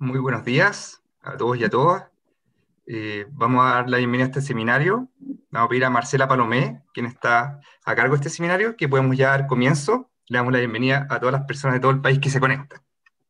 Muy buenos días a todos y a todas. Vamos a dar la bienvenida a este seminario. Vamos a pedir a Marcela Palomé, quien está a cargo de este seminario, que podemos ya dar comienzo. Le damos la bienvenida a todas las personas de todo el país que se conectan.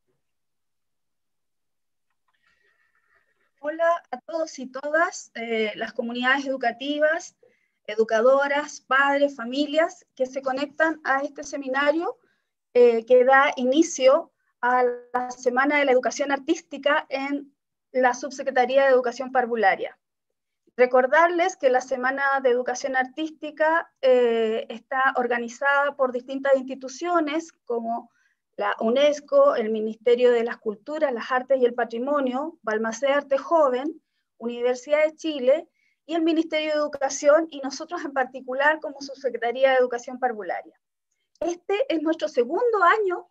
Hola a todos y todas, las comunidades educativas, educadoras, padres, familias que se conectan a este seminario que da inicio a la Semana de la Educación Artística en la Subsecretaría de Educación Parvularia. Recordarles que la Semana de Educación Artística está organizada por distintas instituciones como la UNESCO, el Ministerio de las Culturas, las Artes y el Patrimonio, Balmaceda Arte Joven, Universidad de Chile y el Ministerio de Educación, y nosotros en particular como Subsecretaría de Educación Parvularia. Este es nuestro segundo año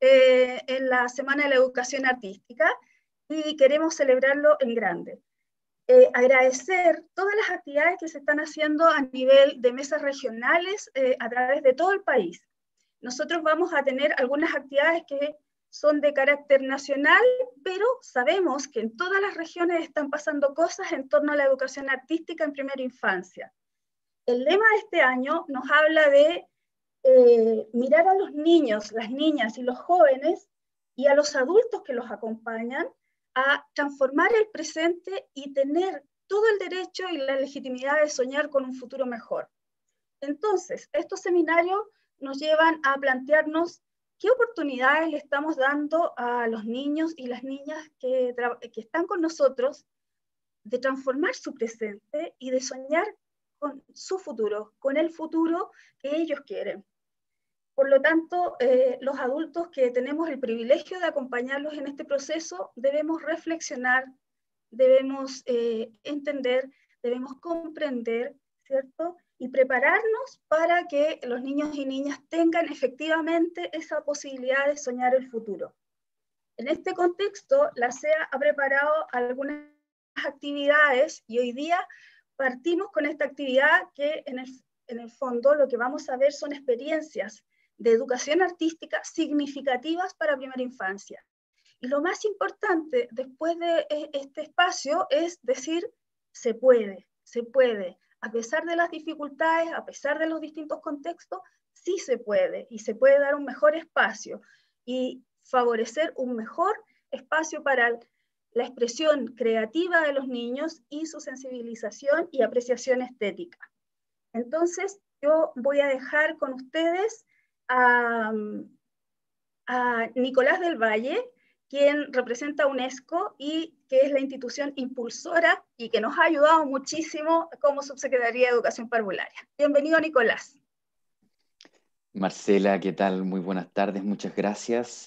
en la Semana de la Educación Artística y queremos celebrarlo en grande. Agradecer todas las actividades que se están haciendo a nivel de mesas regionales a través de todo el país. Nosotros vamos a tener algunas actividades que son de carácter nacional, pero sabemos que en todas las regiones están pasando cosas en torno a la educación artística en primera infancia. El lema de este año nos habla de mirar a los niños, las niñas y los jóvenes y a los adultos que los acompañan a transformar el presente y tener todo el derecho y la legitimidad de soñar con un futuro mejor. Entonces, estos seminarios nos llevan a plantearnos qué oportunidades le estamos dando a los niños y las niñas que están con nosotros de transformar su presente y de soñar con su futuro, con el futuro que ellos quieren. Por lo tanto, los adultos que tenemos el privilegio de acompañarlos en este proceso debemos reflexionar, debemos entender, debemos comprender, ¿cierto? Y prepararnos para que los niños y niñas tengan efectivamente esa posibilidad de soñar el futuro. En este contexto, la SEA ha preparado algunas actividades y hoy día partimos con esta actividad que en el fondo lo que vamos a ver son experiencias de educación artística significativas para primera infancia. Y lo más importante después de este espacio es decir, se puede, a pesar de las dificultades, a pesar de los distintos contextos, sí se puede, y se puede dar un mejor espacio y favorecer un mejor espacio para la expresión creativa de los niños y su sensibilización y apreciación estética. Entonces, yo voy a dejar con ustedes a Nicolás del Valle, quien representa a UNESCO y que es la institución impulsora y que nos ha ayudado muchísimo como Subsecretaría de Educación Parvularia. Bienvenido, Nicolás. Marcela, ¿qué tal? Muy buenas tardes, muchas gracias.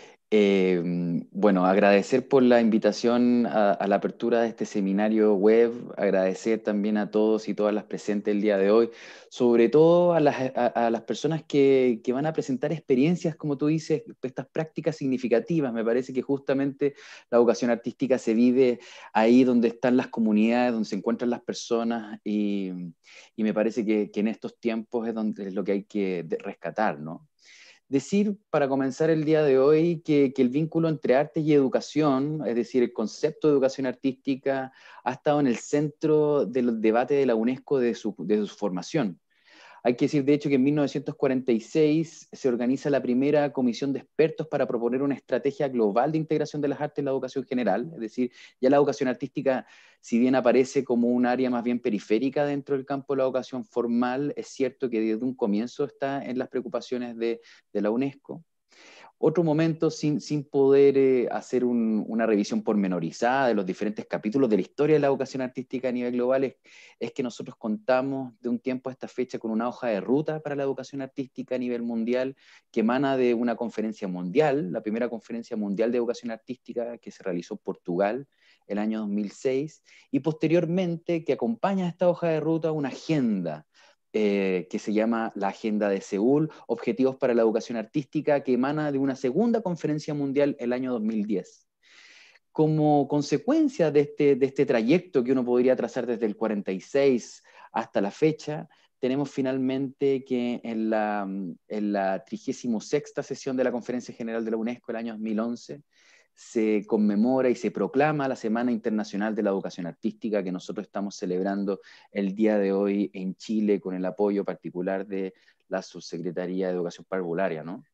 Bueno, agradecer por la invitación a la apertura de este seminario web, agradecer también a todos y todas las presentes el día de hoy, sobre todo a las personas que van a presentar experiencias, como tú dices, estas prácticas significativas. Me parece que justamente la educación artística se vive ahí donde están las comunidades, donde se encuentran las personas y me parece que en estos tiempos es lo que hay que rescatar, ¿no? Decir, para comenzar el día de hoy, que el vínculo entre arte y educación, es decir, el concepto de educación artística, ha estado en el centro del debate de la UNESCO de su formación. Hay que decir, de hecho, que en 1946 se organiza la primera comisión de expertos para proponer una estrategia global de integración de las artes en la educación general. Es decir, ya la educación artística, si bien aparece como un área más bien periférica dentro del campo de la educación formal, es cierto que desde un comienzo está en las preocupaciones de la UNESCO. Otro momento, sin poder hacer una revisión pormenorizada de los diferentes capítulos de la historia de la educación artística a nivel global, es que nosotros contamos de un tiempo a esta fecha con una hoja de ruta para la educación artística a nivel mundial, que emana de una conferencia mundial, la primera conferencia mundial de educación artística que se realizó en Portugal el año 2006, y posteriormente que acompaña a esta hoja de ruta una agenda que se llama la Agenda de Seúl, Objetivos para la Educación Artística, que emana de una segunda conferencia mundial el año 2010. Como consecuencia de este trayecto que uno podría trazar desde el 46 hasta la fecha, tenemos finalmente que en la 36ª sesión de la Conferencia General de la UNESCO el año 2011, se conmemora y se proclama la Semana Internacional de la Educación Artística, que nosotros estamos celebrando el día de hoy en Chile con el apoyo particular de la Subsecretaría de Educación Parvularia, ¿no?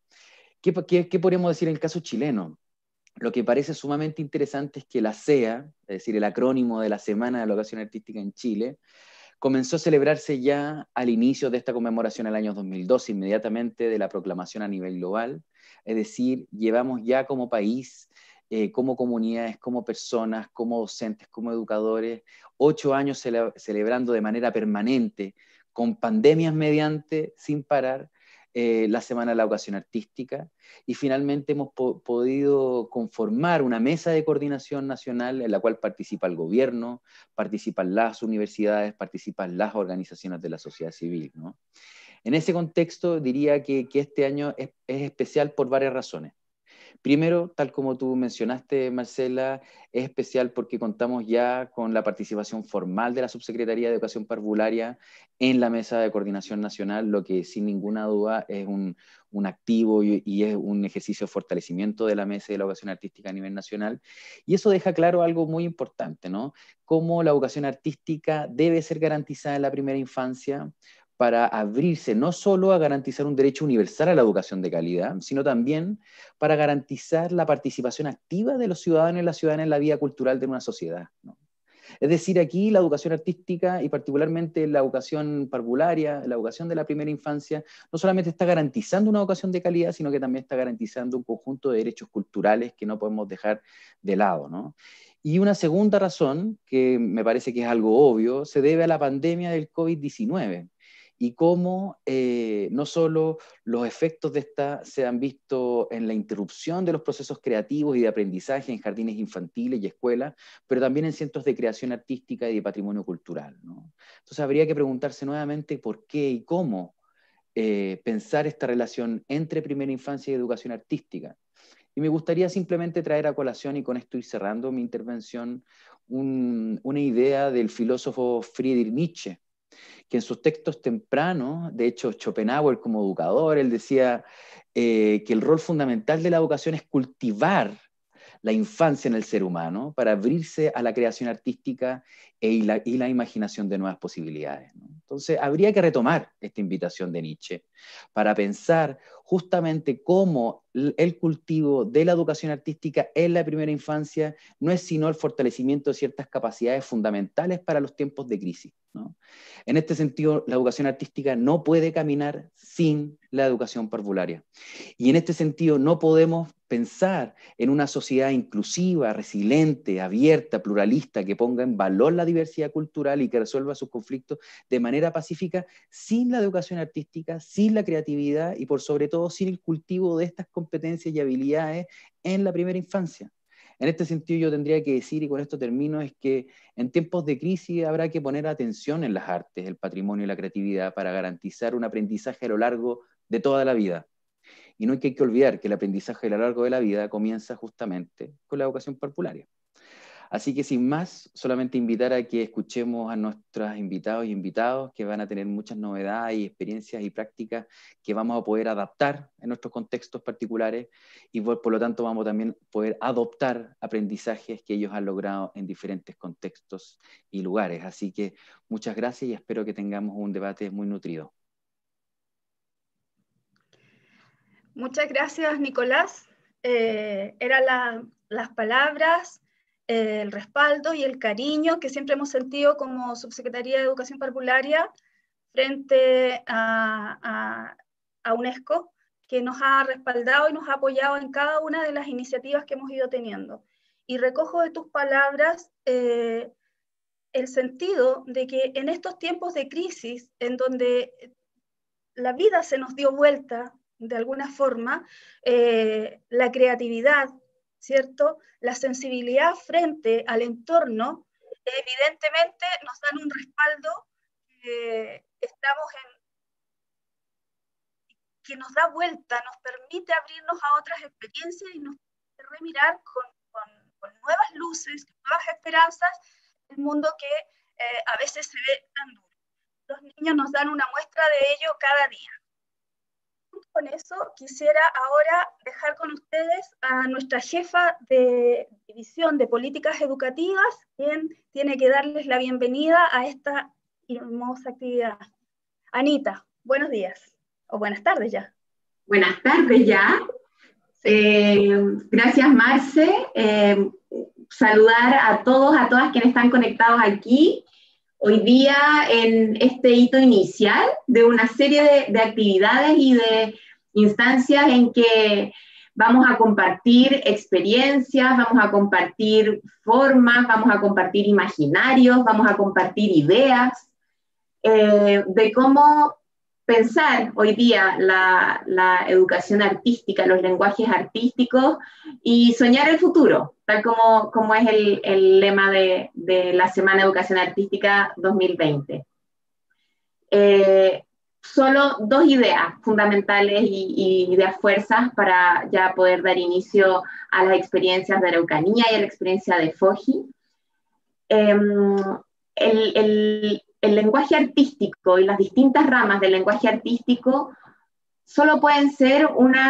¿Qué podríamos decir en el caso chileno? Lo que parece sumamente interesante es que la SEA, es decir, el acrónimo de la Semana de la Educación Artística en Chile, comenzó a celebrarse ya al inicio de esta conmemoración el año 2012, inmediatamente de la proclamación a nivel global. Es decir, llevamos ya como país, como comunidades, como personas, como docentes, como educadores, 8 años celebrando de manera permanente, con pandemias mediante, sin parar, la Semana de la Educación Artística, y finalmente hemos podido conformar una mesa de coordinación nacional en la cual participa el gobierno, participan las universidades, participan las organizaciones de la sociedad civil, ¿no? En ese contexto diría que este año es especial por varias razones. Primero, tal como tú mencionaste, Marcela, es especial porque contamos ya con la participación formal de la Subsecretaría de Educación Parvularia en la Mesa de Coordinación Nacional, lo que sin ninguna duda es un activo y es un ejercicio de fortalecimiento de la Mesa de la Educación Artística a nivel nacional. Y eso deja claro algo muy importante, ¿no? Cómo la educación artística debe ser garantizada en la primera infancia, para abrirse no solo a garantizar un derecho universal a la educación de calidad, sino también para garantizar la participación activa de los ciudadanos y las ciudadanas en la vida cultural de una sociedad, ¿no? Es decir, aquí la educación artística y particularmente la educación parvularia, la educación de la primera infancia, no solamente está garantizando una educación de calidad, sino que también está garantizando un conjunto de derechos culturales que no podemos dejar de lado, ¿no? Y una segunda razón, que me parece que es algo obvio, se debe a la pandemia del COVID-19 y cómo no solo los efectos de esta se han visto en la interrupción de los procesos creativos y de aprendizaje en jardines infantiles y escuelas, pero también en centros de creación artística y de patrimonio cultural, ¿no? Entonces habría que preguntarse nuevamente por qué y cómo pensar esta relación entre primera infancia y educación artística. Y me gustaría simplemente traer a colación, y con esto ir cerrando mi intervención, una idea del filósofo Friedrich Nietzsche, que en sus textos tempranos, de hecho Schopenhauer como educador, él decía que el rol fundamental de la educación es cultivar la infancia en el ser humano para abrirse a la creación artística y la imaginación de nuevas posibilidades, ¿no? Entonces, habría que retomar esta invitación de Nietzsche para pensar justamente cómo el cultivo de la educación artística en la primera infancia no es sino el fortalecimiento de ciertas capacidades fundamentales para los tiempos de crisis, ¿no? En este sentido, la educación artística no puede caminar sin la educación parvularia. Y en este sentido, no podemos pensar en una sociedad inclusiva, resiliente, abierta, pluralista, que ponga en valor la diversidad cultural y que resuelva sus conflictos de manera pacífica, sin la educación artística, sin la creatividad y por sobre todo sin el cultivo de estas competencias y habilidades en la primera infancia. En este sentido yo tendría que decir, y con esto termino, es que en tiempos de crisis habrá que poner atención en las artes, el patrimonio y la creatividad para garantizar un aprendizaje a lo largo de toda la vida. Y no hay que olvidar que el aprendizaje a lo largo de la vida comienza justamente con la educación parvularia. Así que sin más, solamente invitar a que escuchemos a nuestros invitados y invitados que van a tener muchas novedades y experiencias y prácticas que vamos a poder adaptar en nuestros contextos particulares y por lo tanto vamos también a poder adoptar aprendizajes que ellos han logrado en diferentes contextos y lugares. Así que muchas gracias y espero que tengamos un debate muy nutrido. Muchas gracias, Nicolás. Eran las palabras, el respaldo y el cariño que siempre hemos sentido como Subsecretaría de Educación Parvularia frente a UNESCO, que nos ha respaldado y nos ha apoyado en cada una de las iniciativas que hemos ido teniendo. Y recojo de tus palabras el sentido de que en estos tiempos de crisis, en donde la vida se nos dio vuelta, de alguna forma, la creatividad, ¿cierto? La sensibilidad frente al entorno, evidentemente nos dan un respaldo que nos da vuelta, nos permite abrirnos a otras experiencias y nos permite remirar con nuevas luces, nuevas esperanzas, el mundo que a veces se ve tan duro. Los niños nos dan una muestra de ello cada día. con eso, quisiera ahora dejar con ustedes a nuestra jefa de división de políticas educativas, quien tiene que darles la bienvenida a esta hermosa actividad. Anita, buenos días, o buenas tardes ya. Buenas tardes ya. Gracias, Marce. Saludar a todos, a todas quienes están conectados aquí hoy día en este hito inicial de una serie de actividades y de instancias en que vamos a compartir experiencias, vamos a compartir formas, vamos a compartir imaginarios, vamos a compartir ideas de cómo pensar hoy día la educación artística, los lenguajes artísticos y soñar el futuro, tal como es el lema de la Semana de Educación Artística 2020. Solo dos ideas fundamentales y ideas fuerzas para ya poder dar inicio a las experiencias de Araucanía y a la experiencia de FOJI. El lenguaje artístico y las distintas ramas del lenguaje artístico solo pueden ser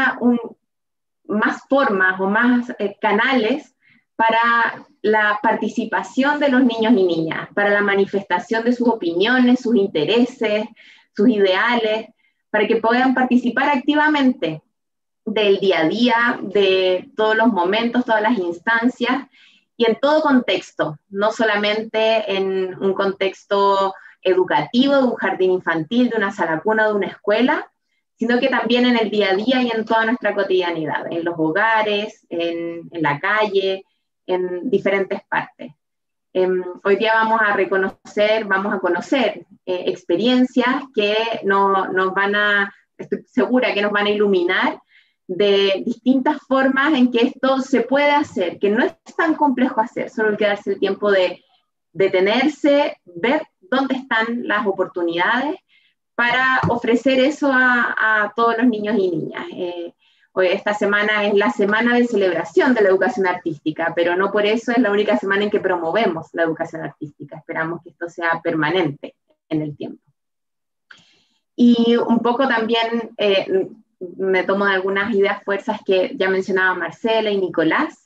más formas o más canales para la participación de los niños y niñas, para la manifestación de sus opiniones, sus intereses, sus ideales, para que puedan participar activamente del día a día, de todos los momentos, todas las instancias, y en todo contexto, no solamente en un contexto educativo, de un jardín infantil, de una sala cuna, de una escuela, sino que también en el día a día y en toda nuestra cotidianidad, en los hogares, en la calle, en diferentes partes. Hoy día vamos a conocer experiencias que nos van a, estoy segura que nos van a iluminar de distintas formas en que esto se puede hacer, que no es tan complejo hacer, solo hay que darse el tiempo de detenerse, ver dónde están las oportunidades para ofrecer eso a todos los niños y niñas. Hoy esta semana es la semana de celebración de la educación artística, pero no por eso es la única semana en que promovemos la educación artística. Esperamos que esto sea permanente en el tiempo. Y un poco también me tomo de algunas ideas fuerzas que ya mencionaba Marcela y Nicolás.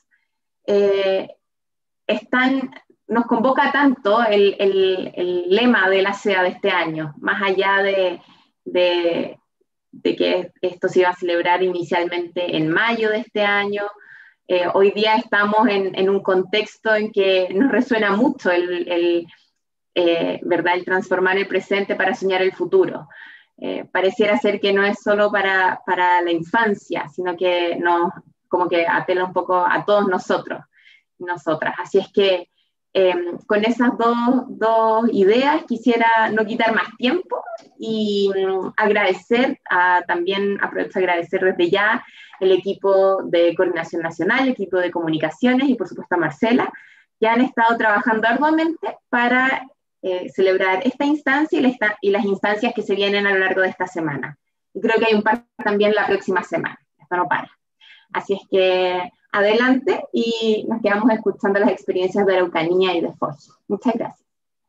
Nos convoca tanto el lema de la SEA de este año, más allá de que esto se iba a celebrar inicialmente en mayo de este año. Hoy día estamos en un contexto en que nos resuena mucho ¿verdad? El transformar el presente para soñar el futuro. Pareciera ser que no es solo para la infancia, sino que como que apela un poco a todos nosotros, nosotras. Así es que con esas dos ideas quisiera no quitar más tiempo y agradecer, también aprovecho a agradecer desde ya el equipo de Coordinación Nacional, el equipo de Comunicaciones y por supuesto a Marcela, que han estado trabajando arduamente para celebrar esta instancia y las instancias que se vienen a lo largo de esta semana. Y creo que hay un par también la próxima semana, esto no para. Así es que adelante y nos quedamos escuchando las experiencias de Araucanía y de FOJI. Muchas gracias.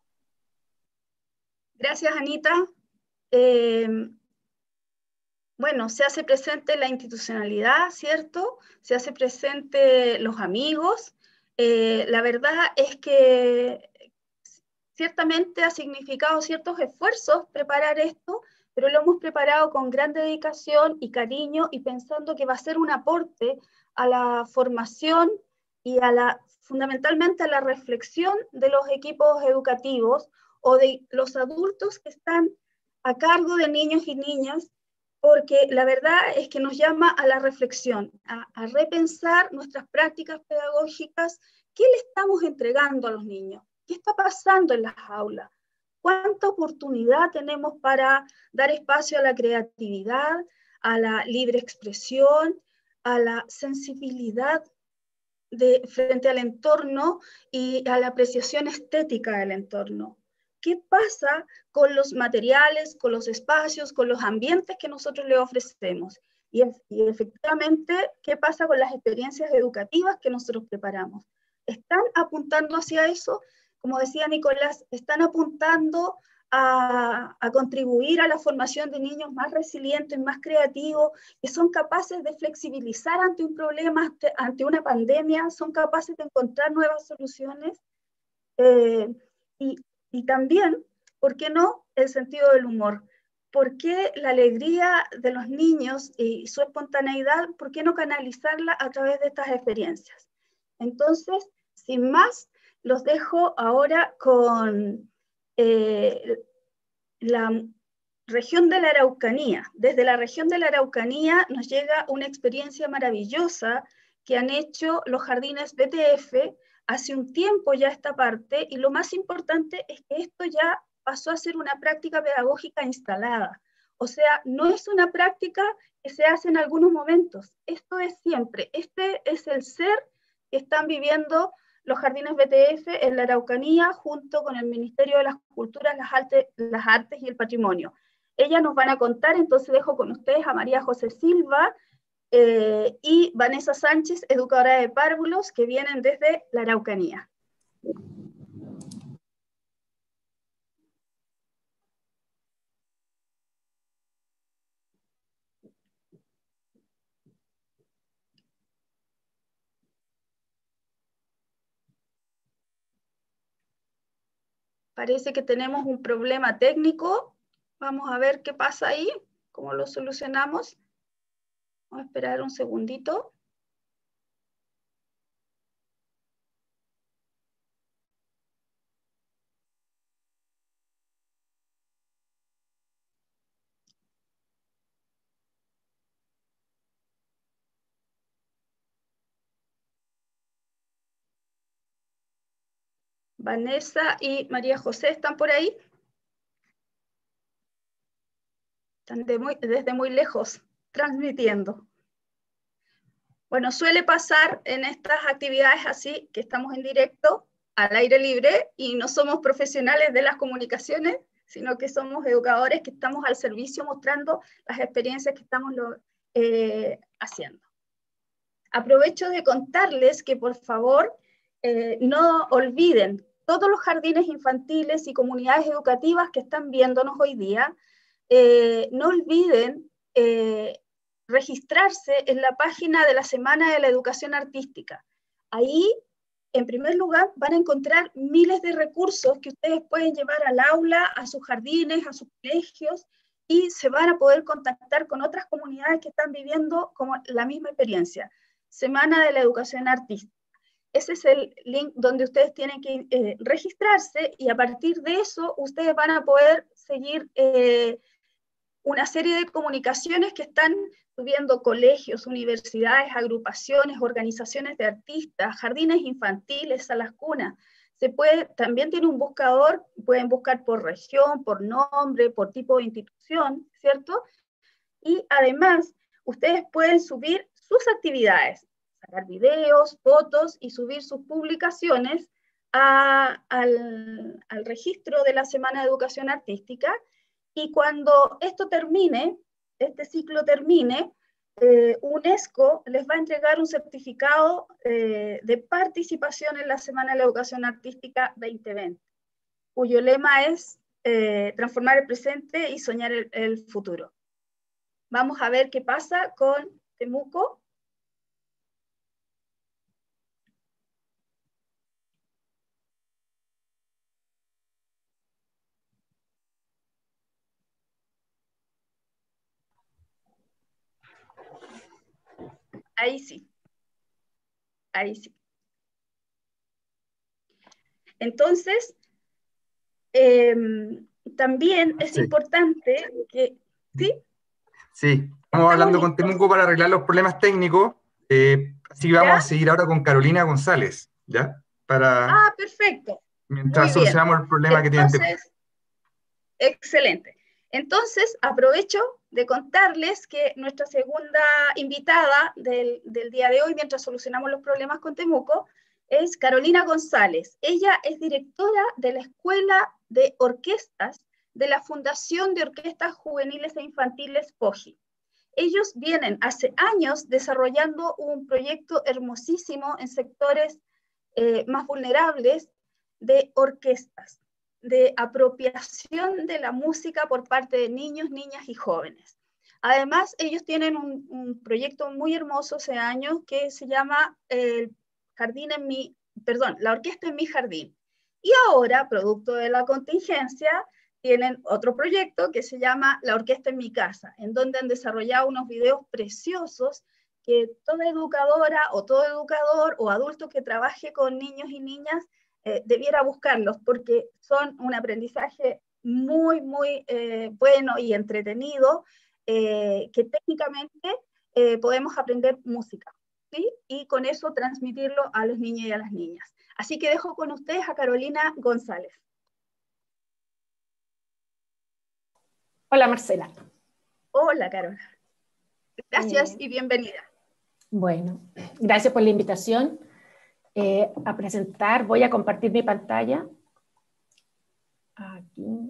Gracias, Anita. Bueno, se hace presente la institucionalidad, ¿cierto? Se hace presente los amigos. La verdad es que ciertamente ha significado ciertos esfuerzos preparar esto, pero lo hemos preparado con gran dedicación y cariño y pensando que va a ser un aporte a la formación y fundamentalmente a la reflexión de los equipos educativos o de los adultos que están a cargo de niños y niñas, porque la verdad es que nos llama a la reflexión, a repensar nuestras prácticas pedagógicas. ¿Qué le estamos entregando a los niños? ¿Qué está pasando en las aulas? ¿Cuánta oportunidad tenemos para dar espacio a la creatividad, a la libre expresión, a la sensibilidad frente al entorno y a la apreciación estética del entorno? ¿Qué pasa con los materiales, con los espacios, con los ambientes que nosotros le ofrecemos? Y efectivamente, ¿qué pasa con las experiencias educativas que nosotros preparamos? ¿Están apuntando hacia eso? Como decía Nicolás, están apuntando a contribuir a la formación de niños más resilientes, más creativos, que son capaces de flexibilizar ante un problema, ante una pandemia, son capaces de encontrar nuevas soluciones. Y también, ¿por qué no?, el sentido del humor. ¿Por qué la alegría de los niños y su espontaneidad, por qué no canalizarla a través de estas experiencias? Entonces, sin más, los dejo ahora con la región de la Araucanía. Desde la región de la Araucanía nos llega una experiencia maravillosa que han hecho los jardines BTF hace un tiempo ya esta parte, y lo más importante es que esto ya pasó a ser una práctica pedagógica instalada. O sea, no es una práctica que se hace en algunos momentos, esto es siempre, este es el ser que están viviendo los jardines BTF en la Araucanía junto con el Ministerio de las Culturas, las Artes y el Patrimonio. Ellas nos van a contar, entonces dejo con ustedes a María José Silva y Vanessa Sánchez, educadora de párvulos, que vienen desde la Araucanía. Parece que tenemos un problema técnico. Vamos a ver qué pasa ahí, cómo lo solucionamos. Vamos a esperar un segundito. Vanessa y María José, ¿están por ahí? Están desde muy lejos, transmitiendo. Bueno, suele pasar en estas actividades así, que estamos en directo, al aire libre, y no somos profesionales de las comunicaciones, sino que somos educadores que estamos al servicio mostrando las experiencias que estamos haciendo. Aprovecho de contarles que, por favor, no olviden todos los jardines infantiles y comunidades educativas que están viéndonos hoy día, no olviden registrarse en la página de la Semana de la Educación Artística. Ahí, en primer lugar, van a encontrar miles de recursos que ustedes pueden llevar al aula, a sus jardines, a sus colegios, y se van a poder contactar con otras comunidades que están viviendo como la misma experiencia. Semana de la Educación Artística. Ese es el link donde ustedes tienen que registrarse, y a partir de eso ustedes van a poder seguir una serie de comunicaciones que están subiendo colegios, universidades, agrupaciones, organizaciones de artistas, jardines infantiles, salas cunas. También tiene un buscador, pueden buscar por región, por nombre, por tipo de institución, ¿cierto? Y además, ustedes pueden subir sus actividades, sacar videos, fotos y subir sus publicaciones al registro de la Semana de Educación Artística, y cuando esto termine, este ciclo termine, UNESCO les va a entregar un certificado de participación en la Semana de la Educación Artística 2020, cuyo lema es transformar el presente y soñar el futuro. Vamos a ver qué pasa con Temuco. Ahí sí. Ahí sí. Entonces, también es importante que... ¿Sí? Sí, estamos hablando con Temuco para arreglar los problemas técnicos, así que vamos a seguir ahora con Carolina González, ¿ya? Perfecto. Mientras solucionamos el problema que tienen Temuco. Excelente. Entonces, aprovecho de contarles que nuestra segunda invitada del día de hoy, mientras solucionamos los problemas con Temuco, es Carolina González. Ella es directora de la Escuela de Orquestas de la Fundación de Orquestas Juveniles e Infantiles FOJI. Ellos vienen hace años desarrollando un proyecto hermosísimo en sectores más vulnerables de orquestas. de apropiación de la música por parte de niños, niñas y jóvenes. Además, ellos tienen un proyecto muy hermoso hace años que se llama La Orquesta en mi Jardín. Y ahora, producto de la contingencia, tienen otro proyecto que se llama La Orquesta en mi Casa, en donde han desarrollado unos videos preciosos que toda educadora o todo educador o adulto que trabaje con niños y niñas debiera buscarlos, porque son un aprendizaje muy, muy bueno y entretenido, que técnicamente podemos aprender música, ¿sí? Y con eso transmitirlo a los niños y a las niñas. Así que dejo con ustedes a Carolina González. Hola, Marcela. Hola, Carolina. Gracias y bienvenida. Bueno, gracias por la invitación a presentar. Voy a compartir mi pantalla. Aquí.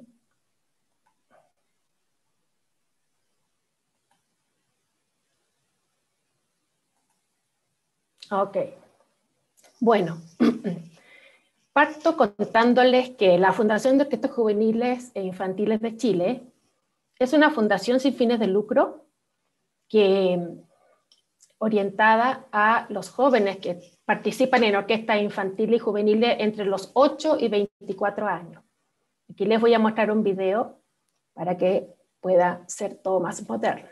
Ok. Bueno, parto contándoles que la Fundación de Orquestas Juveniles e Infantiles de Chile es una fundación sin fines de lucro orientada a los jóvenes que participan en orquestas infantiles y juveniles entre los 8 y 24 años. Aquí les voy a mostrar un video para que pueda ser todo más moderno.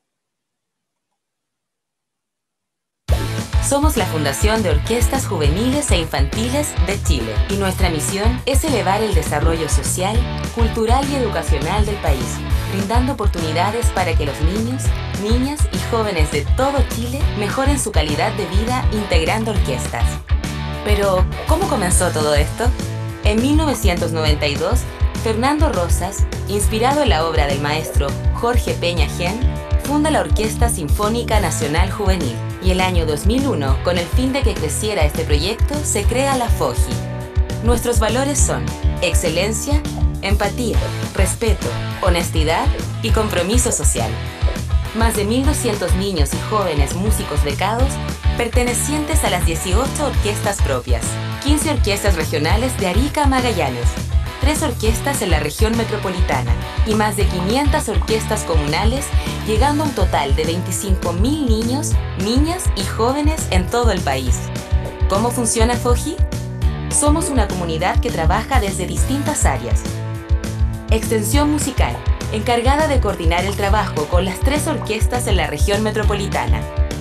Somos la Fundación de Orquestas Juveniles e Infantiles de Chile y nuestra misión es elevar el desarrollo social, cultural y educacional del país, brindando oportunidades para que los niños, niñas y jóvenes de todo Chile mejoren su calidad de vida integrando orquestas. Pero, ¿cómo comenzó todo esto? En 1992, Fernando Rosas, inspirado en la obra del maestro Jorge Peña Gen, funda la Orquesta Sinfónica Nacional Juvenil, y el año 2001, con el fin de que creciera este proyecto, se crea la FOJI. Nuestros valores son excelencia, empatía, respeto, honestidad y compromiso social. Más de 1.200 niños y jóvenes músicos becados pertenecientes a las 18 orquestas propias, 15 orquestas regionales de Arica a Magallanes, 3 orquestas en la región metropolitana y más de 500 orquestas comunales, llegando a un total de 25.000 niños, niñas y jóvenes en todo el país. ¿Cómo funciona FOJI? Somos una comunidad que trabaja desde distintas áreas. Extensión musical, encargada de coordinar el trabajo con las 3 orquestas en la región metropolitana.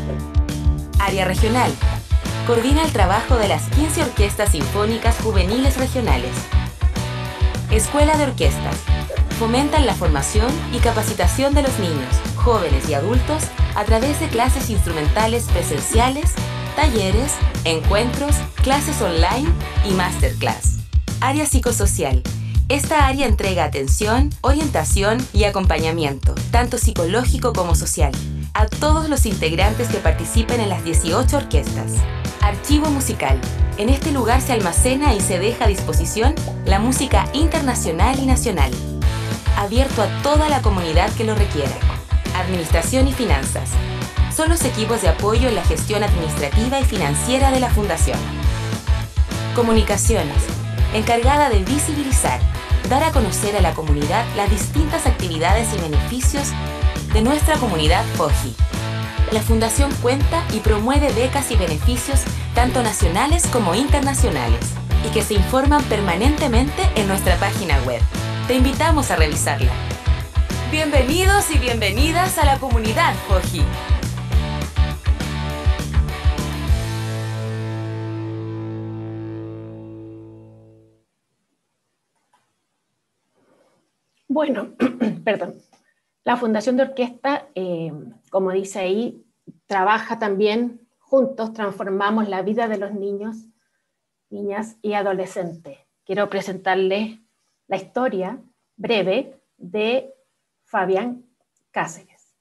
Área regional, coordina el trabajo de las 15 orquestas sinfónicas juveniles regionales. Escuela de orquestas, fomentan la formación y capacitación de los niños, jóvenes y adultos a través de clases instrumentales presenciales, talleres, encuentros, clases online y masterclass. Área psicosocial. Esta área entrega atención, orientación y acompañamiento, tanto psicológico como social, a todos los integrantes que participen en las 18 orquestas. Archivo musical. En este lugar se almacena y se deja a disposición la música internacional y nacional, abierto a toda la comunidad que lo requiera. Administración y finanzas. Son los equipos de apoyo en la gestión administrativa y financiera de la Fundación. Comunicaciones. Encargada de visibilizar, dar a conocer a la comunidad las distintas actividades y beneficios de nuestra comunidad FOJI. La Fundación cuenta y promueve becas y beneficios tanto nacionales como internacionales y que se informan permanentemente en nuestra página web. Te invitamos a revisarla. Bienvenidos y bienvenidas a la comunidad FOJI. Bueno, perdón. La Fundación de Orquesta, como dice ahí, trabaja también juntos, transformamos la vida de los niños, niñas y adolescentes. Quiero presentarles la historia breve de Fabián Cáceres.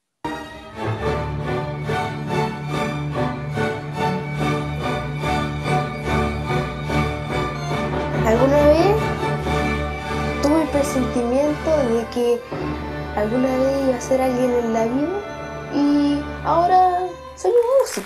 ¿Alguna vez tuve el presentimiento de que alguna vez iba a ser alguien en la vida y ahora soy un músico?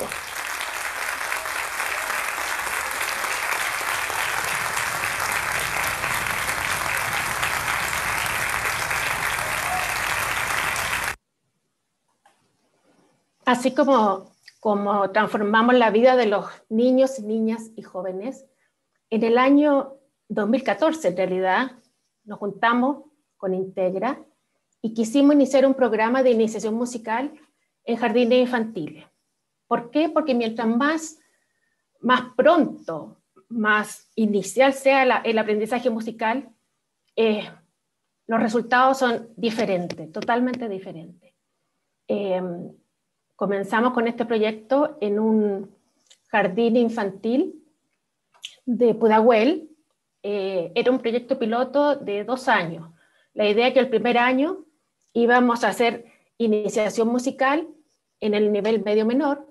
así como transformamos la vida de los niños, niñas y jóvenes, en el año 2014 en realidad nos juntamos con Integra y quisimos iniciar un programa de iniciación musical en jardines infantiles. ¿Por qué? Porque mientras más pronto, más inicial sea el aprendizaje musical, los resultados son diferentes, totalmente diferentes. Comenzamos con este proyecto en un jardín infantil de Pudahuel. Era un proyecto piloto de 2 años. La idea es que el primer año íbamos a hacer iniciación musical en el nivel medio menor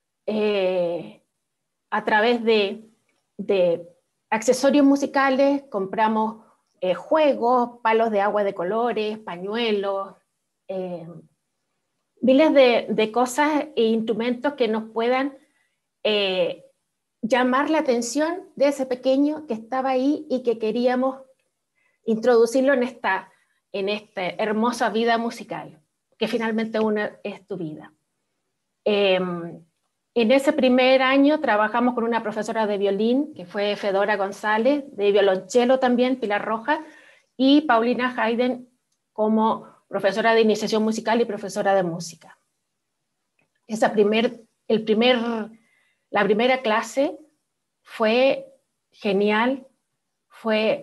a través de accesorios musicales. Compramos juegos, palos de agua de colores, pañuelos, miles de cosas e instrumentos que nos puedan llamar la atención de ese pequeño que estaba ahí y que queríamos introducirlo en esta hermosa vida musical, que finalmente es tu vida. En ese primer año trabajamos con una profesora de violín, que fue Fedora González, de violonchelo también, Pilar Rojas, y Paulina Hayden como profesora de iniciación musical y profesora de música. La primera clase fue genial, fue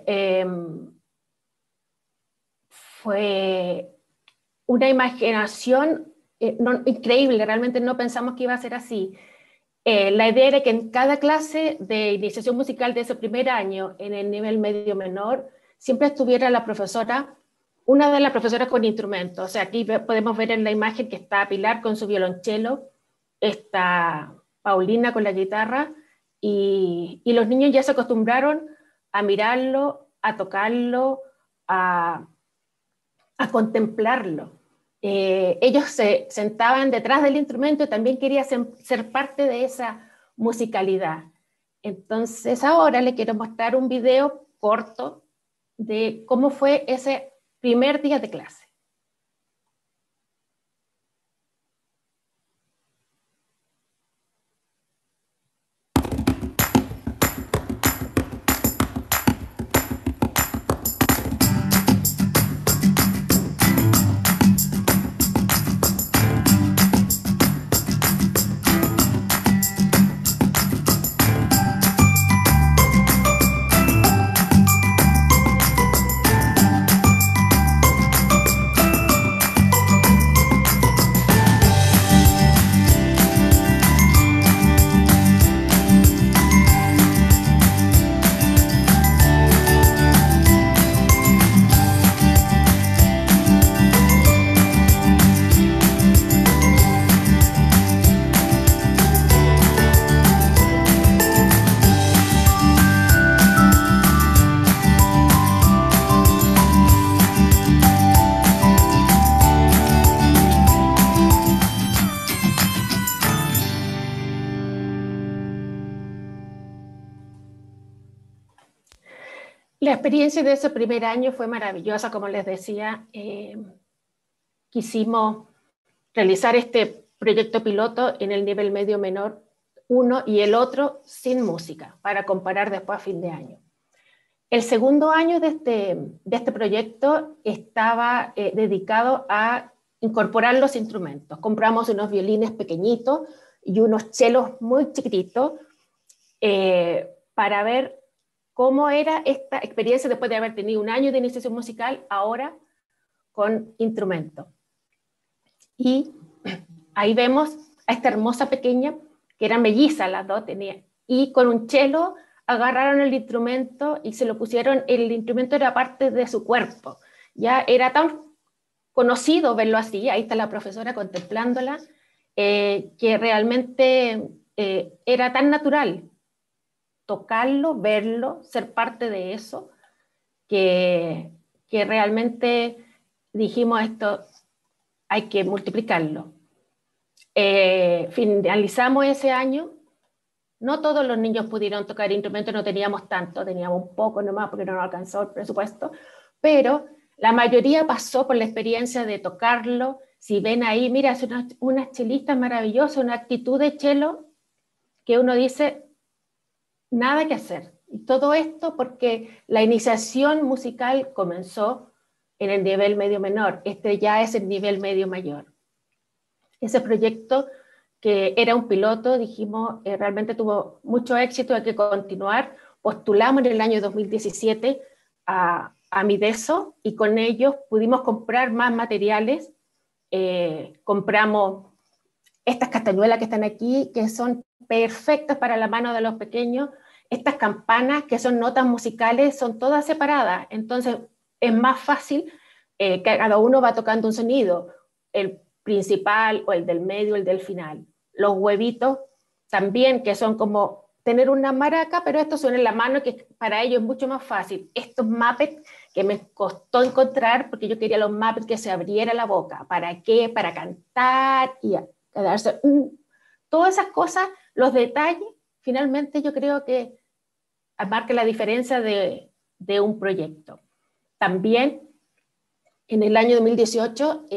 una imaginación increíble, realmente no pensamos que iba a ser así. La idea era que en cada clase de iniciación musical de ese primer año, en el nivel medio menor, siempre estuviera una de las profesoras con instrumentos. O sea, aquí podemos ver en la imagen que está Pilar con su violonchelo, está Paulina con la guitarra, y los niños ya se acostumbraron a mirarlo, a tocarlo, a contemplarlo. Ellos se sentaban detrás del instrumento y también querían ser parte de esa musicalidad. Entonces ahora le quiero mostrar un video corto de cómo fue ese primer día de clase. La experiencia de ese primer año fue maravillosa, como les decía. Quisimos realizar este proyecto piloto en el nivel medio menor, uno y el otro sin música, para comparar después a fin de año. El segundo año de este proyecto estaba dedicado a incorporar los instrumentos. Compramos unos violines pequeñitos y unos chelos muy chiquititos para ver cómo era esta experiencia después de haber tenido un año de iniciación musical, ahora con instrumento. Y ahí vemos a esta hermosa pequeña, que eran mellizas las dos, y con un chelo agarraron el instrumento y se lo pusieron, el instrumento era parte de su cuerpo. Ya era tan conocido verlo así, ahí está la profesora contemplándola, que realmente era tan natural tocarlo, verlo, ser parte de eso, que realmente dijimos esto hay que multiplicarlo. Finalizamos ese año, no todos los niños pudieron tocar instrumentos, no teníamos tanto, teníamos un poco nomás porque no nos alcanzó el presupuesto, pero la mayoría pasó por la experiencia de tocarlo, Si ven ahí, mira, es unas chelistas maravillosas, una actitud de chelo que uno dice, nada que hacer. Y todo esto porque la iniciación musical comenzó en el nivel medio menor, este ya es el nivel medio mayor. Ese proyecto, que era un piloto, dijimos, realmente tuvo mucho éxito, hay que continuar. Postulamos en el año 2017 a Mideso y con ellos pudimos comprar más materiales. Compramos estas castañuelas que están aquí, que son perfectas para la mano de los pequeños. Estas campanas, que son notas musicales, son todas separadas, entonces es más fácil que cada uno va tocando un sonido, el principal o el del medio, el del final. Los huevitos también, que son como tener una maraca, pero estos son en la mano, que para ellos es mucho más fácil. Estos Muppets que me costó encontrar, porque yo quería los Muppets que se abriera la boca. ¿Para qué? Para cantar y quedarse... Todas esas cosas, los detalles, finalmente yo creo que marca la diferencia de un proyecto. También en el año 2018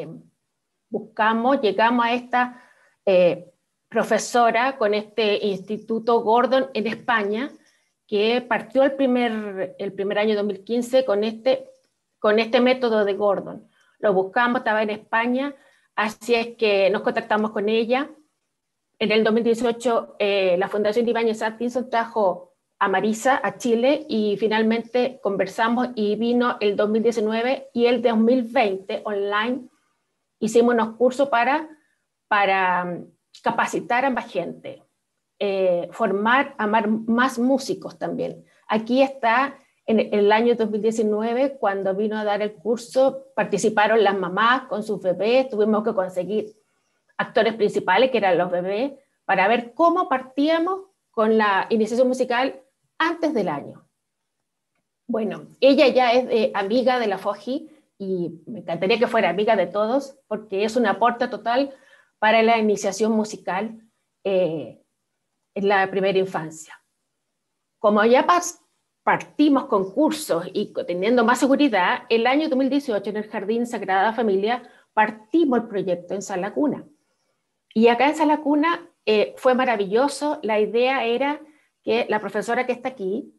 llegamos a esta profesora con este Instituto Gordon en España, que partió el primer año 2015 con este método de Gordon. Lo buscamos, estaba en España, así es que nos contactamos con ella. En el 2018 la Fundación Ibáñez Atkinson trajo a Marisa a Chile y finalmente conversamos y vino el 2019 y el 2020 online. Hicimos unos cursos para capacitar a más gente, formar a más músicos también. Aquí está, en el año 2019, cuando vino a dar el curso, participaron las mamás con sus bebés, tuvimos que conseguir actores principales, que eran los bebés, para ver cómo partíamos con la iniciación musical antes del año. Bueno, ella ya es amiga de la FOGI y me encantaría que fuera amiga de todos, porque es un aporte total para la iniciación musical en la primera infancia. Como ya partimos con cursos y teniendo más seguridad, el año 2018 en el Jardín Sagrada Familia partimos el proyecto en Sala Cuna. Y acá en Sala Cuna fue maravilloso. La idea era que la profesora que está aquí,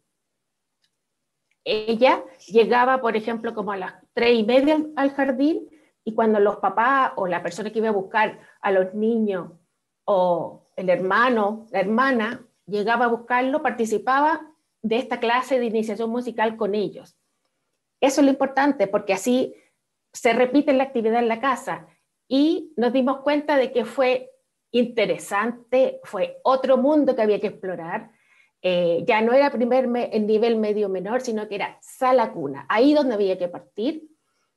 ella llegaba, por ejemplo, como a las 3:30 al jardín, y cuando los papás o la persona que iba a buscar a los niños o el hermano, la hermana, llegaba a buscarlo, participaba de esta clase de iniciación musical con ellos. Eso es lo importante, porque así se repite la actividad en la casa, y nos dimos cuenta de que fue interesante, fue otro mundo que había que explorar. Ya no era el nivel medio menor, sino que era Sala Cuna, ahí donde había que partir.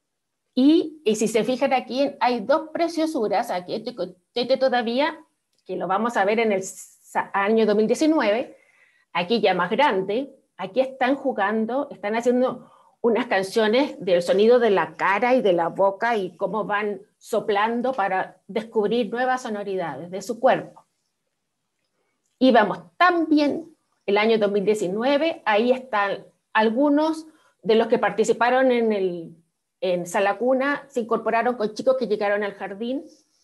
Y si se fijan aquí, hay dos preciosuras, aquí este todavía, que lo vamos a ver en el año 2019, aquí ya más grande, aquí están jugando, están haciendo unas canciones del sonido de la cara y de la boca y cómo van soplando para descubrir nuevas sonoridades de su cuerpo. Y vamos también el año 2019, ahí están algunos de los que participaron en Sala Cuna, se incorporaron con chicos que llegaron al jardín,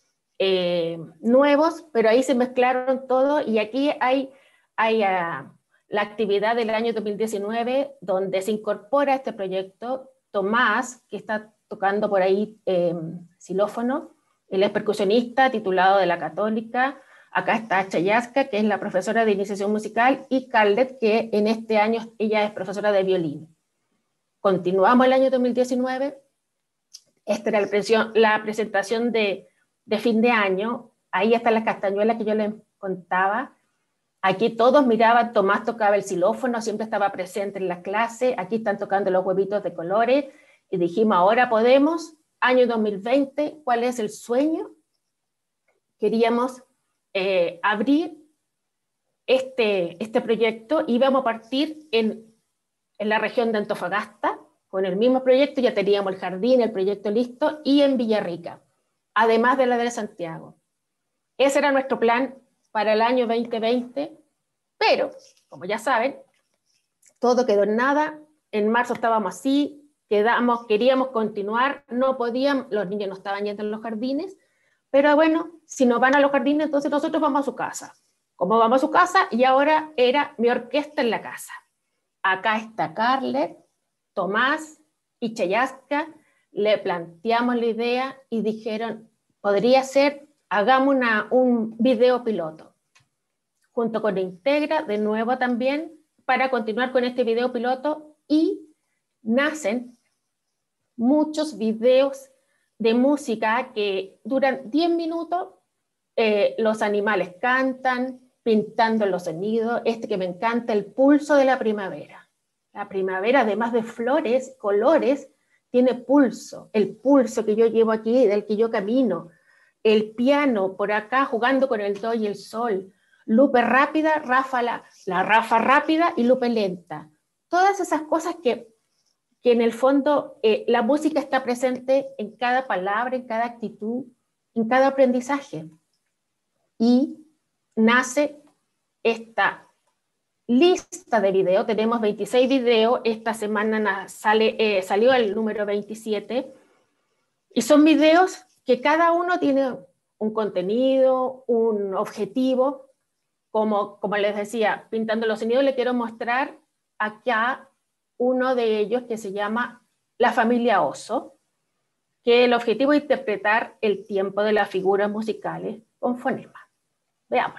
nuevos, pero ahí se mezclaron todos, y aquí hay la actividad del año 2019, donde se incorpora este proyecto. Tomás, que está tocando por ahí xilófono, él es percusionista titulado de la Católica. Acá está Chayasca, que es la profesora de iniciación musical, y Caldet, que en este año ella es profesora de violín. Continuamos el año 2019. Esta era la presentación de fin de año. Ahí están las castañuelas que yo les contaba. Aquí todos miraban, Tomás tocaba el xilófono, siempre estaba presente en las clases. Aquí están tocando los huevitos de colores. Y dijimos, ahora podemos. Año 2020, ¿cuál es el sueño? Queríamos abrir este proyecto, y íbamos a partir en la región de Antofagasta. Con el mismo proyecto ya teníamos el jardín, el proyecto listo, y en Villarrica, además de la de Santiago. Ese era nuestro plan para el año 2020, pero, como ya saben, todo quedó en nada. En marzo estábamos así, queríamos continuar, no podíamos, los niños no estaban yendo a los jardines, pero bueno, si no van a los jardines, entonces nosotros vamos a su casa. ¿Cómo vamos a su casa? Y ahora era mi orquesta en la casa. Acá está Carlet, Tomás y Chayaska, le planteamos la idea y dijeron, podría ser, hagamos un video piloto, junto con Integra, de nuevo también, para continuar con este video piloto, y nacen muchos videos de música que duran 10 minutos, los animales cantan, pintando los sonidos, este que me encanta, el pulso de la primavera. La primavera, además de flores, colores, tiene pulso, el pulso que yo llevo aquí, del que yo camino, el piano por acá jugando con el do y el sol, lupe rápida, la rafa rápida y lupe lenta. Todas esas cosas que en el fondo la música está presente en cada palabra, en cada actitud, en cada aprendizaje. Y nace esta lista de videos, tenemos 26 videos, esta semana salió el número 27, y son videos que cada uno tiene un contenido, un objetivo, como les decía, pintando los sonidos, le quiero mostrar acá uno de ellos que se llama La familia Oso, que el objetivo es interpretar el tiempo de las figuras musicales con fonema. Veámoslo.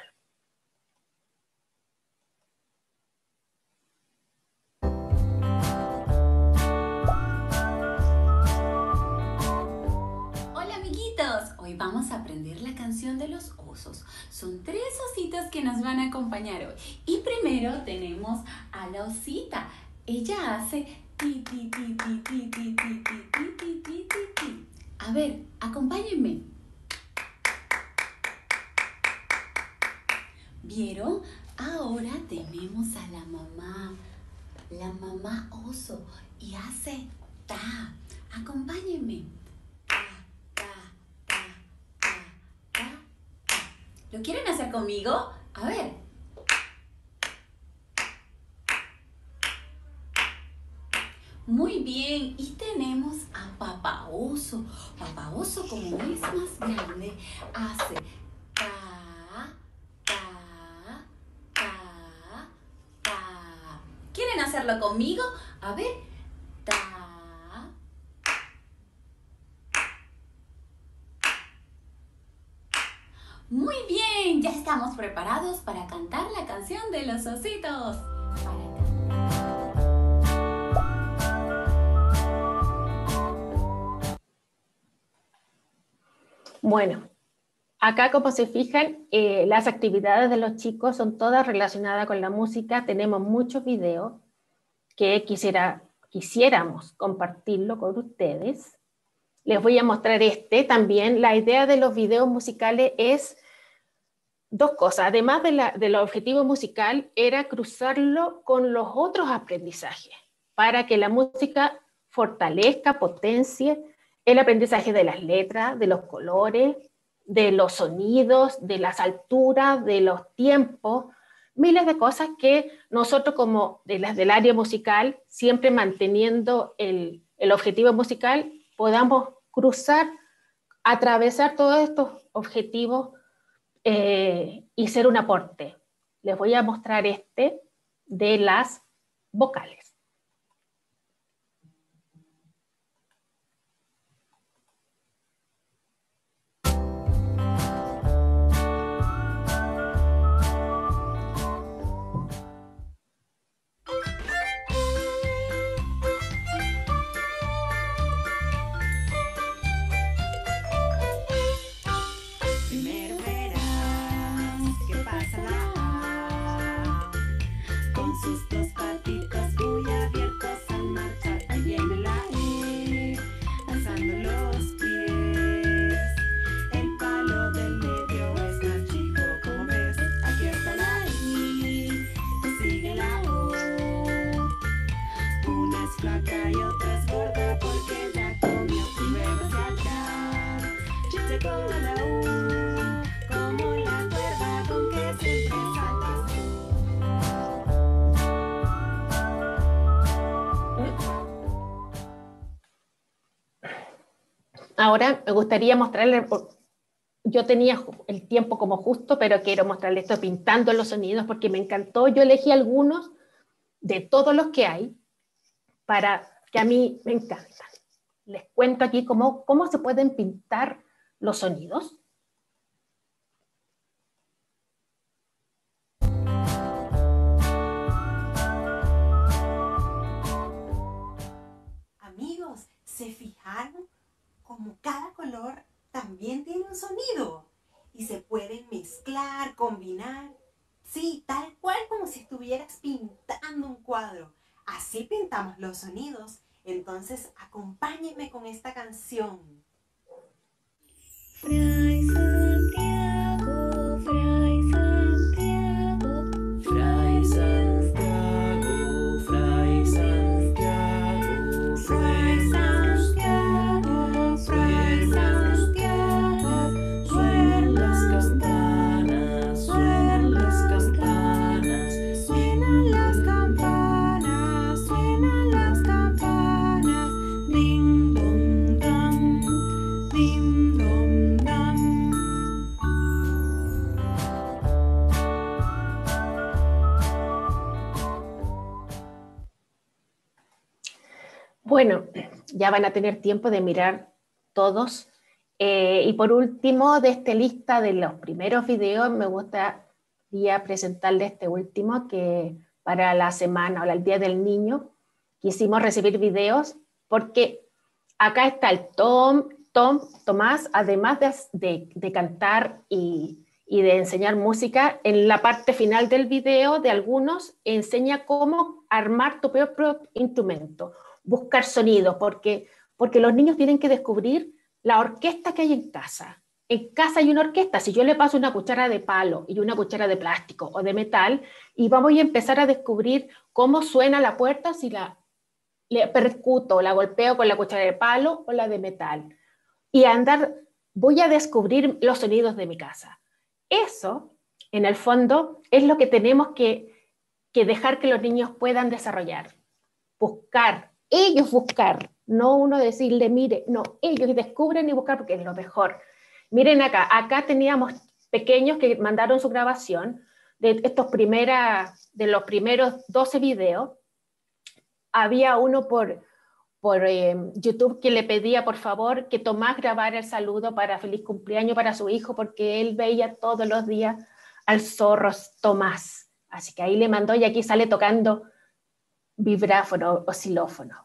Hoy vamos a aprender la canción de los osos. Son 3 ositos que nos van a acompañar hoy. Y primero tenemos a la osita. Ella hace ti, ti, ti, ti, ti, ti, ti, ti, ti, ti, ti, ti, ti. A ver, acompáñenme. ¿Vieron? Ahora tenemos a la mamá oso, y hace ta. Acompáñenme. ¿Lo quieren hacer conmigo? A ver. Muy bien, y tenemos a Papá Oso. Papá Oso, como es más grande, hace ta, ta, ta, ta. ¿Quieren hacerlo conmigo? A ver. Ta. Muy bien, ya estamos preparados para cantar la canción de los ositos. Bueno, acá como se fijan, las actividades de los chicos son todas relacionadas con la música. Tenemos muchos videos que quisiéramos compartirlo con ustedes. Les voy a mostrar también. La idea de los videos musicales es dos cosas. Además del objetivo musical, era cruzarlo con los otros aprendizajes para que la música fortalezca, potencie el aprendizaje de las letras, de los colores, de los sonidos, de las alturas, de los tiempos, miles de cosas que nosotros como las del área musical, siempre manteniendo el objetivo musical, podamos cruzar, atravesar todos estos objetivos y ser un aporte. Les voy a mostrar de las vocales. ahora me gustaría mostrarles, yo tenía el tiempo como justo, pero quiero mostrarles esto pintando los sonidos porque me encantó. Yo elegí algunos de todos los que hay para que a mí me encantan. Les cuento aquí cómo se pueden pintar los sonidos. Amigos, ¿se fijaron cómo cada color también tiene un sonido? Y se pueden mezclar, combinar. Sí, tal cual como si estuvieras pintando un cuadro. Así pintamos los sonidos. Entonces, acompáñenme con esta canción. Fray Santiago, Fray Santiago, Fray Santiago, Fray Santiago, Fray Santiago, Fray Santiago, suenan las campanas, suenan las campanas, suenan las campanas, suenan las campanas, ding dong dang, ding dong dang. Bueno, ya van a tener tiempo de mirar todos. Y por último, de esta lista de los primeros videos, me gustaría presentarles este último, que para la semana o el Día del Niño quisimos recibir videos, porque acá está el Tomás, además de cantar y de enseñar música, en la parte final del video de algunos enseña cómo armar tu propio instrumento, buscar sonidos, porque los niños tienen que descubrir la orquesta que hay en casa. En casa hay una orquesta. Si yo le paso una cuchara de palo y una cuchara de plástico o de metal, y vamos a empezar a descubrir cómo suena la puerta si le percuto, la golpeo con la cuchara de palo o la de metal. Y voy a descubrir los sonidos de mi casa. Eso, en el fondo, es lo que tenemos que dejar que los niños puedan desarrollar. Buscar, ellos buscar, no uno decirle, mire, no, ellos descubren y buscar porque es lo mejor. Miren acá teníamos pequeños que mandaron su grabación de los primeros 12 videos. Había uno por YouTube que le pedía por favor que Tomás grabara el saludo para feliz cumpleaños para su hijo, porque él veía todos los días al zorro Tomás. Así que ahí le mandó, y aquí sale tocando vibráfono o xilófono.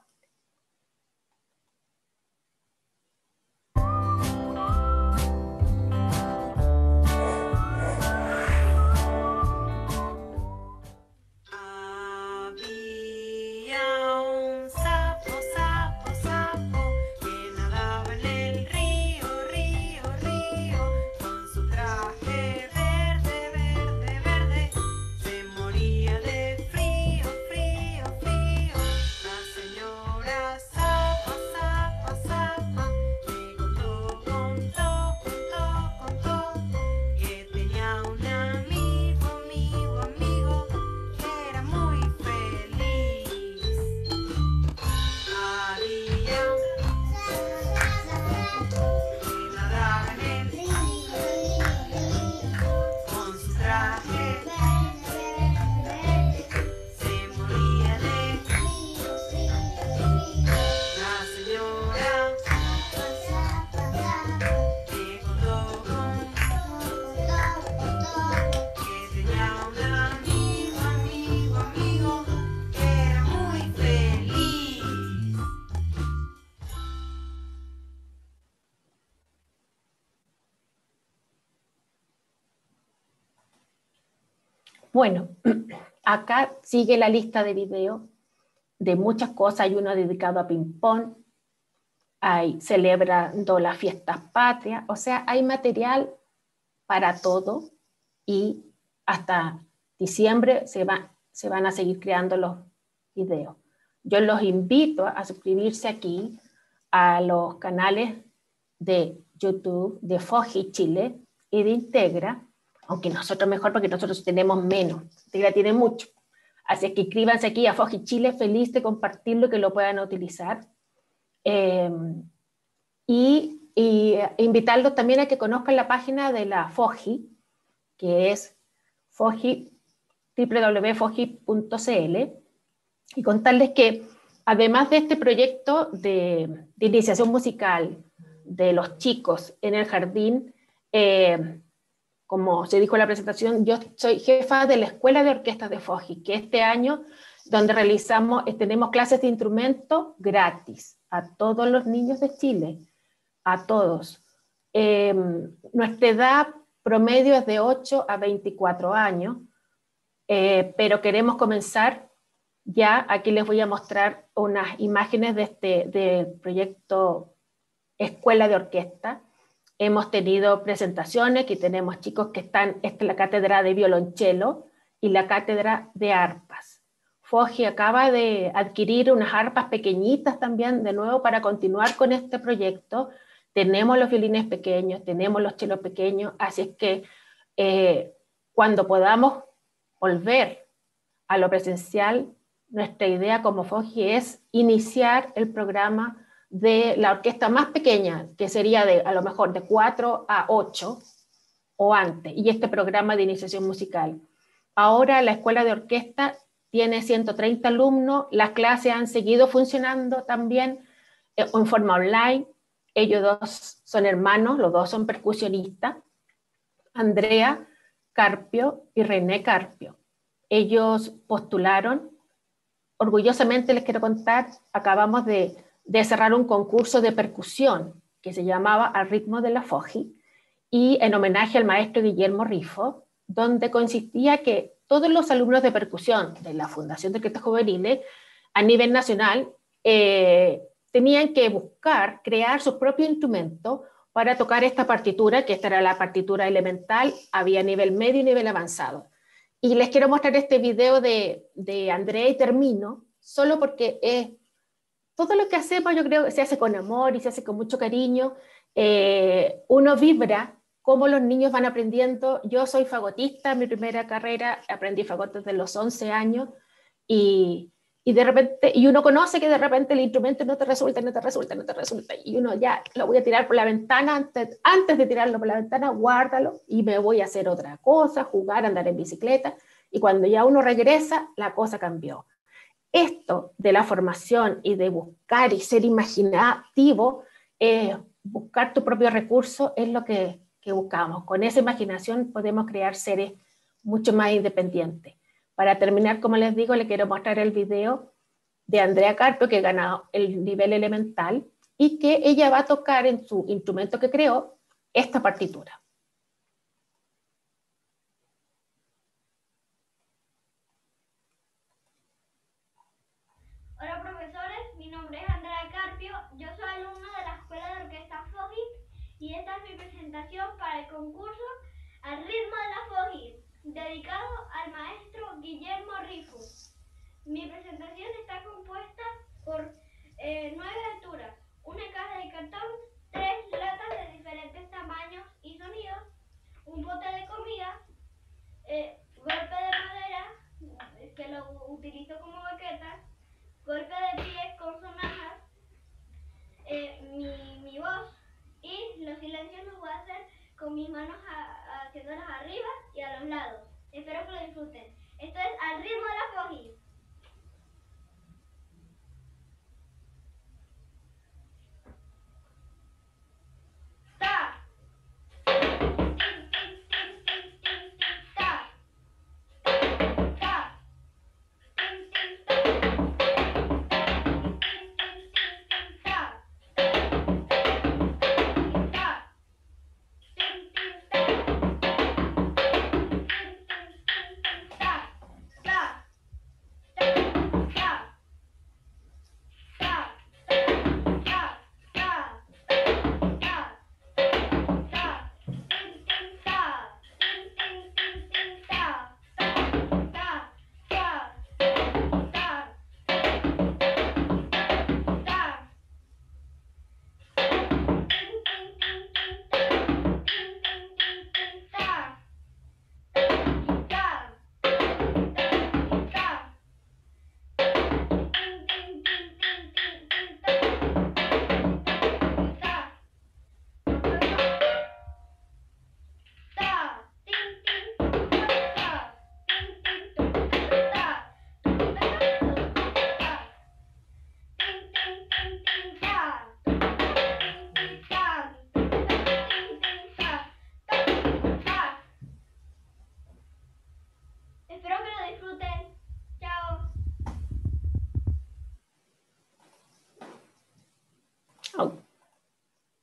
Bueno, acá sigue la lista de videos de muchas cosas. Hay uno dedicado a ping-pong, hay celebrando las fiestas patrias, o sea, hay material para todo, y hasta diciembre se van a seguir creando los videos. Yo los invito a suscribirse aquí a los canales de YouTube de Foji Chile y de Integra, aunque nosotros mejor porque nosotros tenemos menos, Integra tiene mucho. Así que inscríbanse aquí a Foji Chile, feliz de compartirlo, que lo puedan utilizar. Y invitarlos también a que conozcan la página de la FOGI, que es www.fogi.cl, y contarles que además de este proyecto de iniciación musical de los chicos en el jardín, como se dijo en la presentación, yo soy jefa de la Escuela de Orquestas de FOGI, que este año donde tenemos clases de instrumento gratis a todos los niños de Chile, a todos. Nuestra edad promedio es de 8 a 24 años, pero queremos comenzar ya. Aquí les voy a mostrar unas imágenes del proyecto Escuela de Orquesta. Hemos tenido presentaciones, que tenemos chicos que están, esta es la cátedra de violonchelo y la cátedra de arpas. FOGI acaba de adquirir unas arpas pequeñitas también de nuevo para continuar con este proyecto. Tenemos los violines pequeños, tenemos los chelos pequeños, así es que cuando podamos volver a lo presencial, nuestra idea como FOGI es iniciar el programa de la orquesta más pequeña, que sería a lo mejor de 4 a 8 o antes, y este programa de iniciación musical. Ahora la escuela de orquesta tiene 130 alumnos, las clases han seguido funcionando también en forma online. Ellos dos son hermanos, los dos son percusionistas, Andrea Carpio y René Carpio. Ellos postularon, orgullosamente les quiero contar, acabamos de cerrar un concurso de percusión que se llamaba Al ritmo de la FOGI, y en homenaje al maestro Guillermo Rifo, donde consistía que todos los alumnos de percusión de la Fundación de Orquestas Juveniles a nivel nacional tenían que crear su propio instrumento para tocar esta partitura, que esta era la partitura elemental, había nivel medio y nivel avanzado. Y les quiero mostrar este video de Andrea, y termino, solo porque todo lo que hacemos yo creo que se hace con amor y se hace con mucho cariño. Uno vibra cómo los niños van aprendiendo. Yo soy fagotista, mi primera carrera, aprendí fagot desde los 11 años, y de repente, y uno conoce que de repente el instrumento no te resulta, y uno ya lo voy a tirar por la ventana, antes de tirarlo por la ventana, guárdalo, y me voy a hacer otra cosa, jugar, andar en bicicleta, y cuando ya uno regresa, la cosa cambió. Esto de la formación y de buscar y ser imaginativo, buscar tu propio recurso, es lo que buscamos. Con esa imaginación podemos crear seres mucho más independientes. Para terminar, como les digo, les quiero mostrar el video de Andrea Carpio, que ganó el nivel elemental, y que ella va a tocar en su instrumento que creó esta partitura. Hola profesores, mi nombre es Andrea Carpio, yo soy alumna de la Escuela de Orquesta FOGI y esta es mi presentación para el concurso Al ritmo de la FOGI, dedicado al maestro Guillermo Rifo. Mi presentación está compuesta por 9 alturas, una caja de cartón, 3 latas de diferentes tamaños y sonidos, un bote de comida, golpe de madera, que lo utilizo como baqueta, golpe de pie con sonajas, mi voz, y los silencios los voy a hacer con mis manos haciéndolas arriba y a los lados. Espero que lo disfruten. Esto es Al ritmo de la FOGI.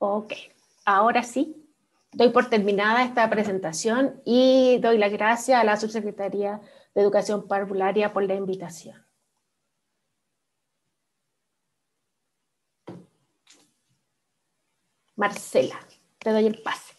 Ok, ahora sí, doy por terminada esta presentación y doy las gracias a la Subsecretaría de Educación Parvularia por la invitación. Marcela, te doy el pase.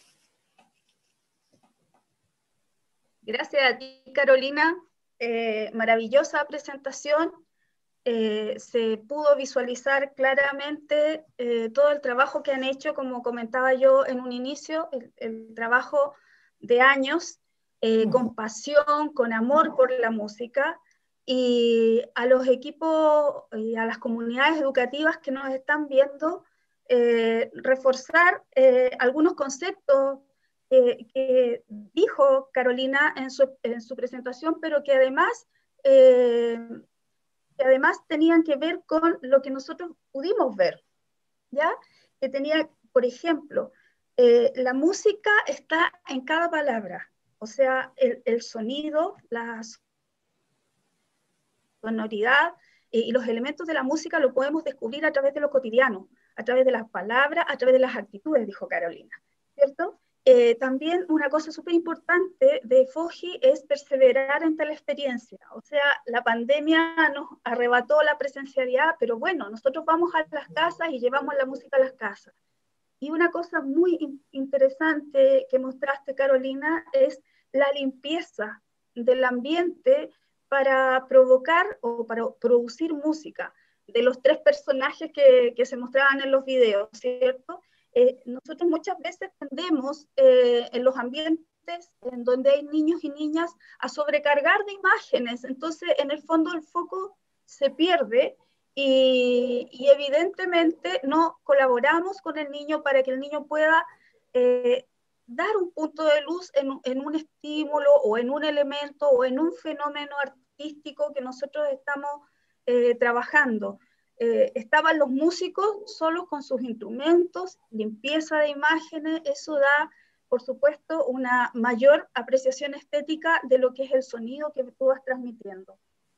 Gracias a ti, Carolina. Maravillosa presentación. Se pudo visualizar claramente todo el trabajo que han hecho, como comentaba yo en un inicio, el trabajo de años, con pasión, con amor por la música, y a los equipos y a las comunidades educativas que nos están viendo, reforzar algunos conceptos que dijo Carolina en su presentación, pero que además tenían que ver con lo que nosotros pudimos ver, ¿ya? Que tenía, por ejemplo, la música está en cada palabra, o sea, el sonido, la sonoridad y los elementos de la música lo podemos descubrir a través de lo cotidiano, a través de las palabras, a través de las actitudes, dijo Carolina, ¿cierto? También una cosa súper importante de FOGI es perseverar ante la experiencia. O sea, la pandemia nos arrebató la presencialidad, pero bueno, nosotros vamos a las casas y llevamos la música a las casas. Y una cosa muy interesante que mostraste, Carolina, es la limpieza del ambiente para provocar o para producir música, de los 3 personajes que se mostraban en los videos, ¿cierto? Nosotros muchas veces tendemos en los ambientes en donde hay niños y niñas a sobrecargar de imágenes, entonces en el fondo el foco se pierde y evidentemente no colaboramos con el niño para que el niño pueda dar un punto de luz en un estímulo o en un elemento o en un fenómeno artístico que nosotros estamos trabajando. Estaban los músicos solos con sus instrumentos, limpieza de imágenes, eso da, por supuesto, una mayor apreciación estética de lo que es el sonido que tú vas transmitiendo.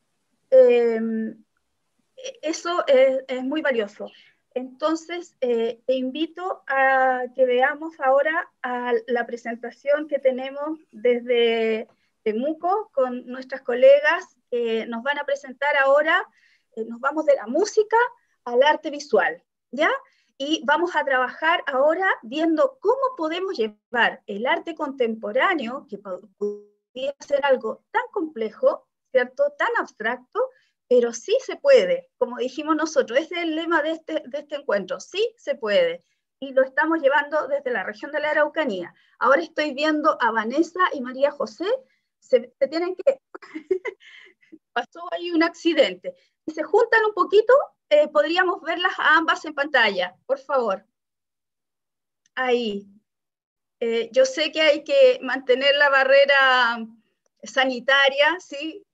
Eso es muy valioso. Entonces, te invito a que veamos ahora a la presentación que tenemos desde Temuco con nuestras colegas que nos van a presentar ahora. Nos vamos de la música al arte visual, ¿ya? Y vamos a trabajar ahora viendo cómo podemos llevar el arte contemporáneo, que podría ser algo tan complejo, ¿cierto? Tan abstracto, pero sí se puede, como dijimos nosotros, ese es el lema de este encuentro, sí se puede, y lo estamos llevando desde la región de la Araucanía. Ahora estoy viendo a Vanessa y María José, se tienen que... pasó ahí un accidente. Si se juntan un poquito, podríamos verlas a ambas en pantalla, por favor. Ahí. Yo sé que hay que mantener la barrera sanitaria, ¿sí?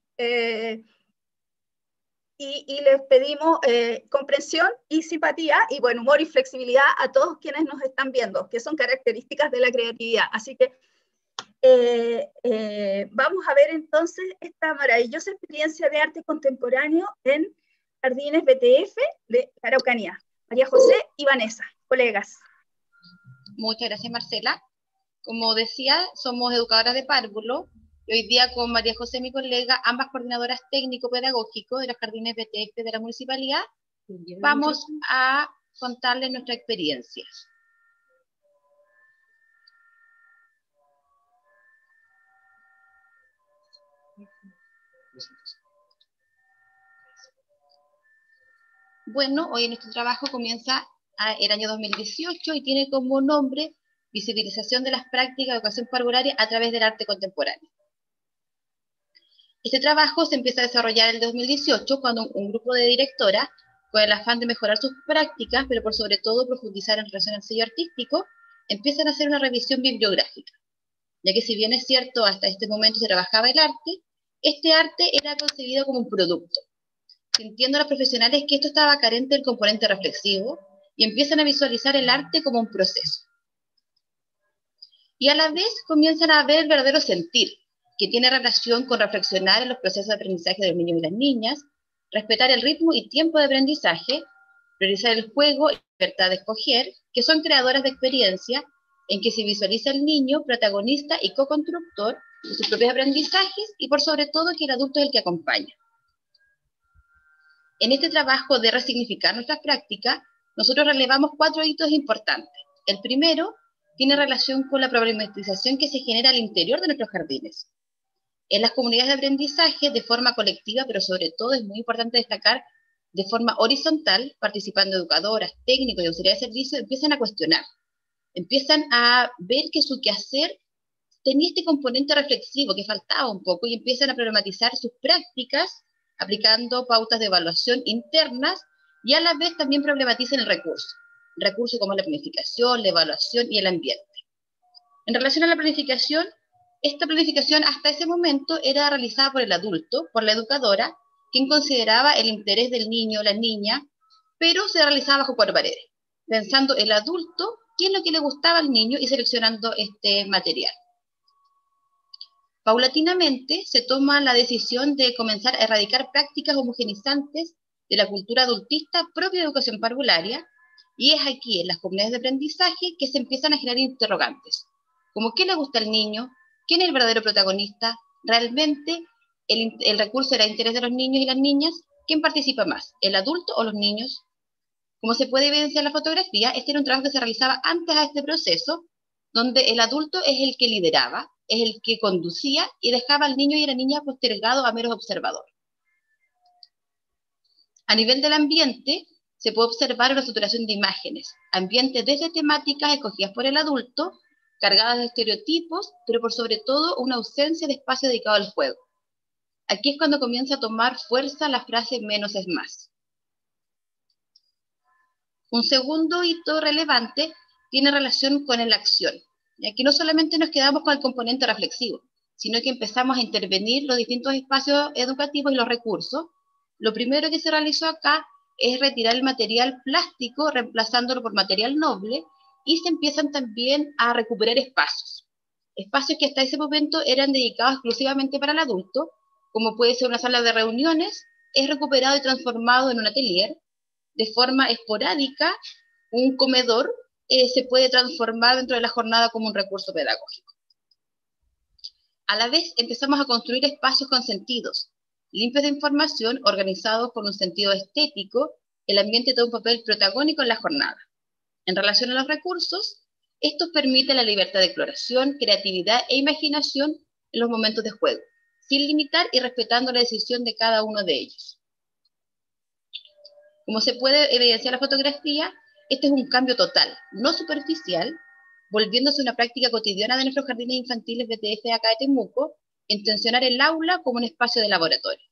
Y les pedimos comprensión y simpatía y buen humor y flexibilidad a todos quienes nos están viendo, que son características de la creatividad. Así que vamos a ver entonces esta maravillosa experiencia de arte contemporáneo en Jardines BTF de la Araucanía. María José y Vanessa, colegas. Muchas gracias, Marcela. Como decía, somos educadoras de párvulo. Y hoy día con María José, mi colega, ambas coordinadoras técnico-pedagógicos de los Jardines BTF de la Municipalidad, vamos a contarles nuestra experiencia. Bueno, hoy nuestro trabajo comienza el año 2018 y tiene como nombre Visibilización de las prácticas de educación parvularia a través del arte contemporáneo. Este trabajo se empieza a desarrollar en el 2018 cuando un grupo de directoras, con el afán de mejorar sus prácticas, pero por sobre todo profundizar en relación al sello artístico, empiezan a hacer una revisión bibliográfica, ya que si bien es cierto hasta este momento se trabajaba el arte, este arte era concebido como un producto, sintiendo a los profesionales que esto estaba carente del componente reflexivo y empiezan a visualizar el arte como un proceso. Y a la vez comienzan a ver el verdadero sentir, que tiene relación con reflexionar en los procesos de aprendizaje de los niños y las niñas, respetar el ritmo y tiempo de aprendizaje, priorizar el juego y la libertad de escoger, que son creadoras de experiencia en que se visualiza el niño protagonista y co-constructor de sus propios aprendizajes y por sobre todo que el adulto es el que acompaña. En este trabajo de resignificar nuestras prácticas, nosotros relevamos 4 hitos importantes. El primero tiene relación con la problematización que se genera al interior de nuestros jardines. En las comunidades de aprendizaje, de forma colectiva, pero sobre todo es muy importante destacar de forma horizontal, participando educadoras, técnicos y auxiliares de servicio, empiezan a cuestionar, empiezan a ver que su quehacer tenía este componente reflexivo que faltaba un poco y empiezan a problematizar sus prácticas aplicando pautas de evaluación internas y a la vez también problematizan el recurso como la planificación, la evaluación y el ambiente. En relación a la planificación, esta planificación hasta ese momento era realizada por el adulto, por la educadora, quien consideraba el interés del niño o la niña, pero se realizaba bajo 4 paredes, pensando el adulto qué es lo que le gustaba al niño y seleccionando este material. Paulatinamente se toma la decisión de comenzar a erradicar prácticas homogenizantes de la cultura adultista propia de educación parvularia, y es aquí, en las comunidades de aprendizaje, que se empiezan a generar interrogantes, como qué le gusta al niño, quién es el verdadero protagonista, realmente el recurso era interés de los niños y las niñas, ¿quién participa más, el adulto o los niños? Como se puede evidenciar en la fotografía, este era un trabajo que se realizaba antes a este proceso, donde el adulto es el que lideraba, es el que conducía y dejaba al niño y a la niña postergados a meros observadores. A nivel del ambiente, se puede observar una saturación de imágenes, ambientes desde temáticas escogidas por el adulto, cargadas de estereotipos, pero por sobre todo una ausencia de espacio dedicado al juego. Aquí es cuando comienza a tomar fuerza la frase menos es más. Un segundo hito relevante tiene relación con la acción. Y aquí no solamente nos quedamos con el componente reflexivo, sino que empezamos a intervenir los distintos espacios educativos y los recursos. Lo primero que se realizó acá es retirar el material plástico, reemplazándolo por material noble, y se empiezan también a recuperar espacios. Espacios que hasta ese momento eran dedicados exclusivamente para el adulto, como puede ser una sala de reuniones, es recuperado y transformado en un atelier. De forma esporádica, un comedor se puede transformar dentro de la jornada como un recurso pedagógico. A la vez, empezamos a construir espacios con sentidos, limpios de información, organizados con un sentido estético. El ambiente toma un papel protagónico en la jornada. En relación a los recursos, estos permiten la libertad de exploración, creatividad e imaginación en los momentos de juego, sin limitar y respetando la decisión de cada uno de ellos. Como se puede evidenciar en la fotografía, este es un cambio total, no superficial, volviéndose una práctica cotidiana de nuestros jardines infantiles BTF acá de Temuco, intencionar el aula como un espacio de laboratorio.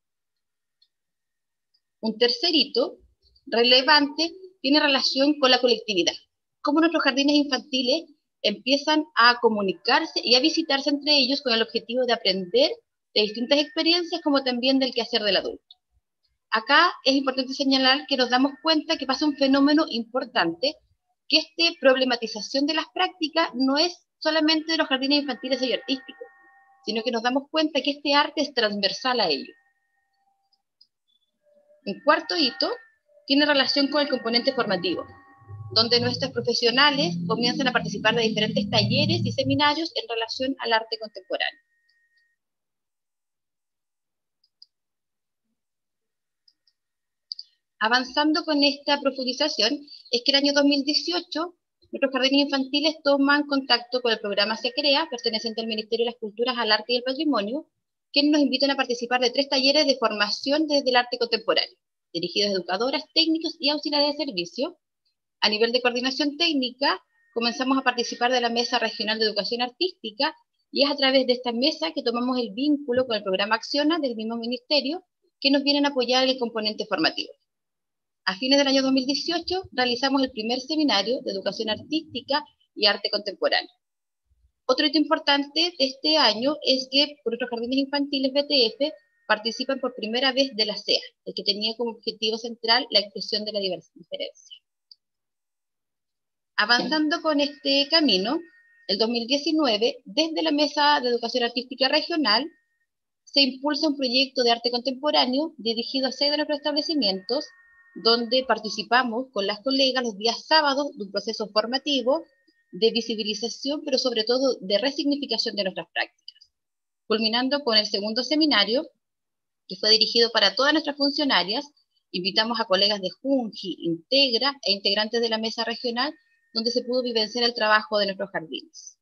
Un tercer hito relevante tiene relación con la colectividad. Cómo nuestros jardines infantiles empiezan a comunicarse y a visitarse entre ellos con el objetivo de aprender de distintas experiencias, como también del quehacer del adulto. Acá es importante señalar que nos damos cuenta que pasa un fenómeno importante, que esta problematización de las prácticas no es solamente de los jardines infantiles y artísticos, sino que nos damos cuenta que este arte es transversal a ello. Un cuarto hito tiene relación con el componente formativo, donde nuestros profesionales comienzan a participar de diferentes talleres y seminarios en relación al arte contemporáneo. Avanzando con esta profundización, es que el año 2018 nuestros jardines infantiles toman contacto con el programa Se Crea, perteneciente al Ministerio de las Culturas, al Arte y el Patrimonio, que nos invitan a participar de 3 talleres de formación desde el arte contemporáneo, dirigidos a educadoras, técnicos y auxiliares de servicio. A nivel de coordinación técnica, comenzamos a participar de la Mesa Regional de Educación Artística, y es a través de esta mesa que tomamos el vínculo con el programa Acciona del mismo ministerio, que nos vienen a apoyar en el componente formativo. A fines del año 2018 realizamos el primer seminario de educación artística y arte contemporáneo. Otro hito importante de este año es que nuestros jardines infantiles BTF participan por primera vez de la CEA, el que tenía como objetivo central la expresión de la diferencia. Avanzando con este camino, el 2019, desde la Mesa de Educación Artística Regional, se impulsa un proyecto de arte contemporáneo dirigido a 6 de nuestros establecimientos, donde participamos con las colegas los días sábados de un proceso formativo de visibilización, pero sobre todo de resignificación de nuestras prácticas, culminando con el segundo seminario, que fue dirigido para todas nuestras funcionarias. Invitamos a colegas de Junji, Integra e integrantes de la mesa regional, donde se pudo vivenciar el trabajo de nuestros jardines.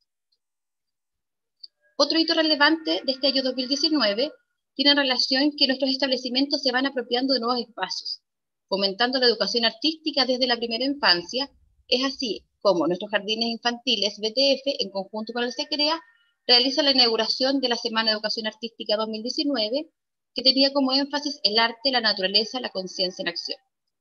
Otro hito relevante de este año 2019 tiene relación que nuestros establecimientos se van apropiando de nuevos espacios, fomentando la educación artística desde la primera infancia. Es así como nuestros jardines infantiles BTF, en conjunto con el SECREA, realiza la inauguración de la Semana de Educación Artística 2019, que tenía como énfasis el arte, la naturaleza, la conciencia en acción.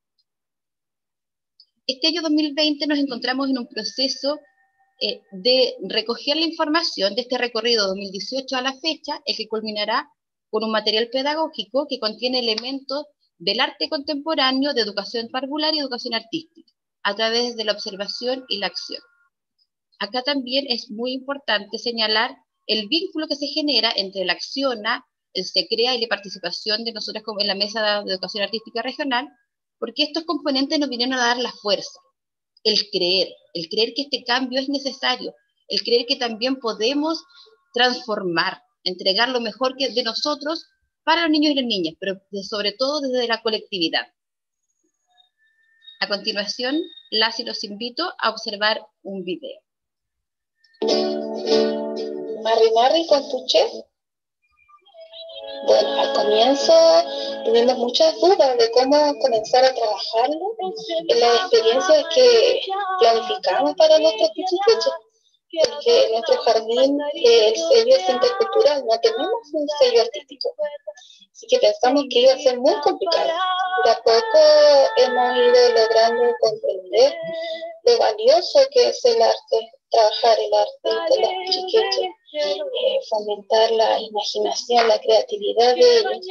Este año 2020 nos encontramos en un proceso de recoger la información de este recorrido 2018 a la fecha, el que culminará con un material pedagógico que contiene elementos del arte contemporáneo, de educación parvular y educación artística, a través de la observación y la acción. Acá también es muy importante señalar el vínculo que se genera entre la Acciona, el SECREA y la participación de nosotros en la Mesa de Educación Artística Regional, porque estos componentes nos vinieron a dar la fuerza, el creer que este cambio es necesario, el creer que también podemos transformar, entregar lo mejor de nosotros para los niños y las niñas, pero sobre todo desde la colectividad. A continuación, las y los invito a observar un video. Marri Marri con tu chef. Bueno, al comienzo tuvimos muchas dudas de cómo comenzar a trabajarlo en las experiencias que planificamos para nuestros pichiqueches, porque en nuestro jardín el sello es intercultural, no tenemos un sello artístico, así que pensamos que iba a ser muy complicado. De a poco hemos ido logrando comprender lo valioso que es el arte, trabajar el arte con los pichiqueches, fomentar la imaginación, la creatividad de ellos.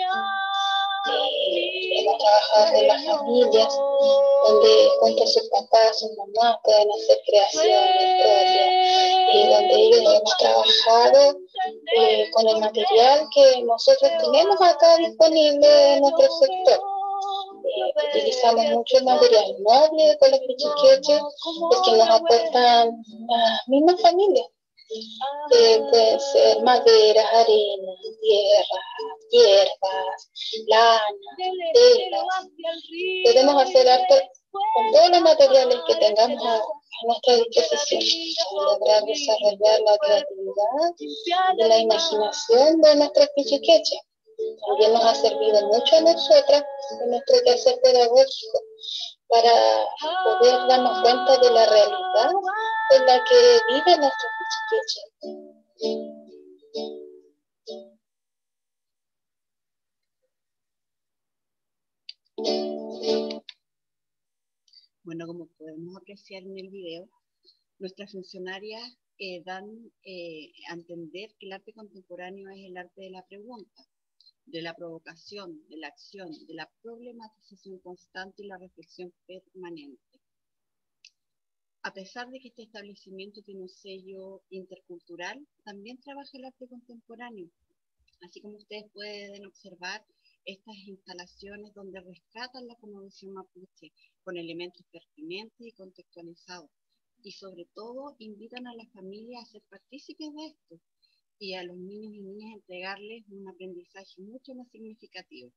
Hemos trabajado con las familias, donde junto a sus papás, sus mamás pueden hacer creaciones propias, y donde ellos hemos trabajado con el material que nosotros tenemos acá disponible en nuestro sector. Utilizamos mucho el material noble con los pichiqueches, porque nos aportan las mismas familias. Pueden ser maderas, arenas, tierra, hierbas, lana, telas. Podemos hacer arte con todos los materiales que tengamos a nuestra disposición, para lograr desarrollar la creatividad y la imaginación de nuestros pichiqueches. También nos ha servido mucho a nosotras en nuestro quehacer pedagógico para poder darnos cuenta de la realidad en la que viven nuestros pichiqueches. Bueno, como podemos apreciar en el video, nuestras funcionarias dan a entender que el arte contemporáneo es el arte de la pregunta, de la provocación, de la acción, de la problematización constante y la reflexión permanente. A pesar de que este establecimiento tiene un sello intercultural, también trabaja el arte contemporáneo. Así como ustedes pueden observar, estas instalaciones donde rescatan la cosmovisión mapuche con elementos pertinentes y contextualizados. Y sobre todo, invitan a las familias a ser partícipes de esto y a los niños y niñas entregarles un aprendizaje mucho más significativo.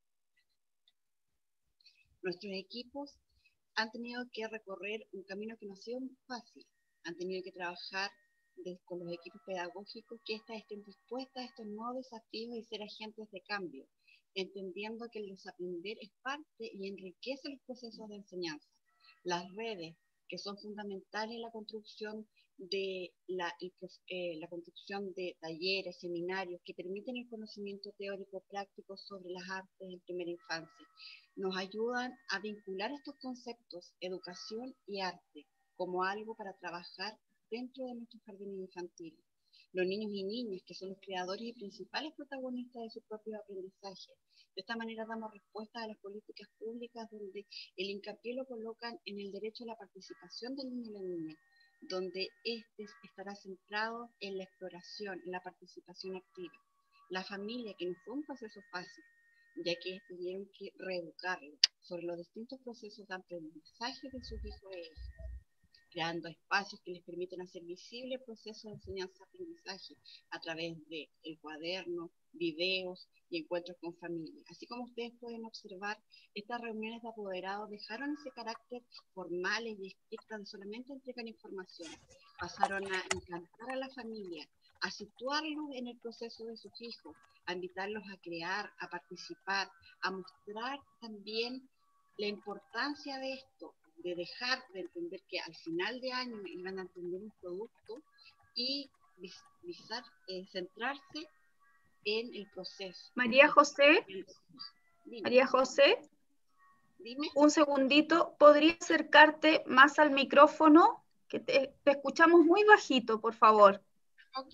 Nuestros equipos han tenido que recorrer un camino que no ha sido muy fácil. Han tenido que trabajar con los equipos pedagógicos que estén dispuestas a estos nuevos desafíos y ser agentes de cambio, entendiendo que el desaprender es parte y enriquece los procesos de enseñanza. Las redes, que son fundamentales en la construcción de la construcción de talleres, seminarios que permiten el conocimiento teórico práctico sobre las artes en primera infancia. Nos ayudan a vincular estos conceptos, educación y arte, como algo para trabajar dentro de nuestros jardines infantiles. Los niños y niñas, que son los creadores y principales protagonistas de su propio aprendizaje. De esta manera damos respuesta a las políticas públicas donde el hincapié lo colocan en el derecho a la participación del niño y la niña, donde este estará centrado en la exploración, en la participación activa. La familia, que no fue un proceso fácil, ya que tuvieron que reeducarlo sobre los distintos procesos de aprendizaje de sus hijos, creando espacios que les permiten hacer visible el proceso de enseñanza-aprendizaje a través del cuaderno, videos y encuentros con familia. Así como ustedes pueden observar, estas reuniones de apoderados dejaron ese carácter formales y estrictas de solamente entregar información. Pasaron a encantar a la familia, a situarlos en el proceso de sus hijos, a invitarlos a crear, a participar, a mostrar también la importancia de esto, de dejar de entender que al final de año iban a entender un producto y centrarse en el proceso. María José, Dime. María José, Dime. un segundito, ¿podría acercarte más al micrófono? Que te escuchamos muy bajito, por favor. Ok.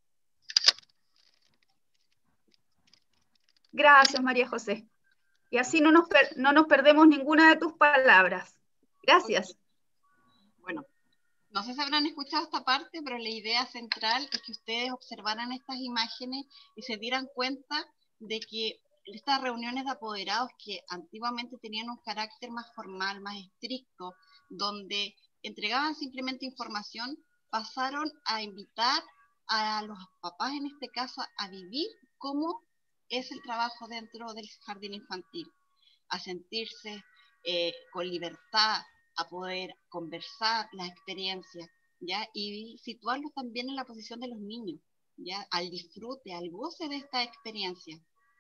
Gracias, María José. Y así no nos perdemos ninguna de tus palabras. Gracias. Okay. Bueno, no sé si habrán escuchado esta parte, pero la idea central es que ustedes observaran estas imágenes y se dieran cuenta de que estas reuniones de apoderados que antiguamente tenían un carácter más formal, más estricto, donde entregaban simplemente información, pasaron a invitar a los papás, en este caso, a vivir cómo es el trabajo dentro del jardín infantil, a sentirse con libertad, a poder conversar las experiencias, ¿ya? Y situarlos también en la posición de los niños, ¿ya? Al disfrute, al goce de esta experiencia.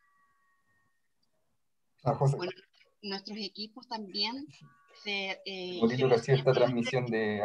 Bueno, nuestros equipos también se esta transmisión de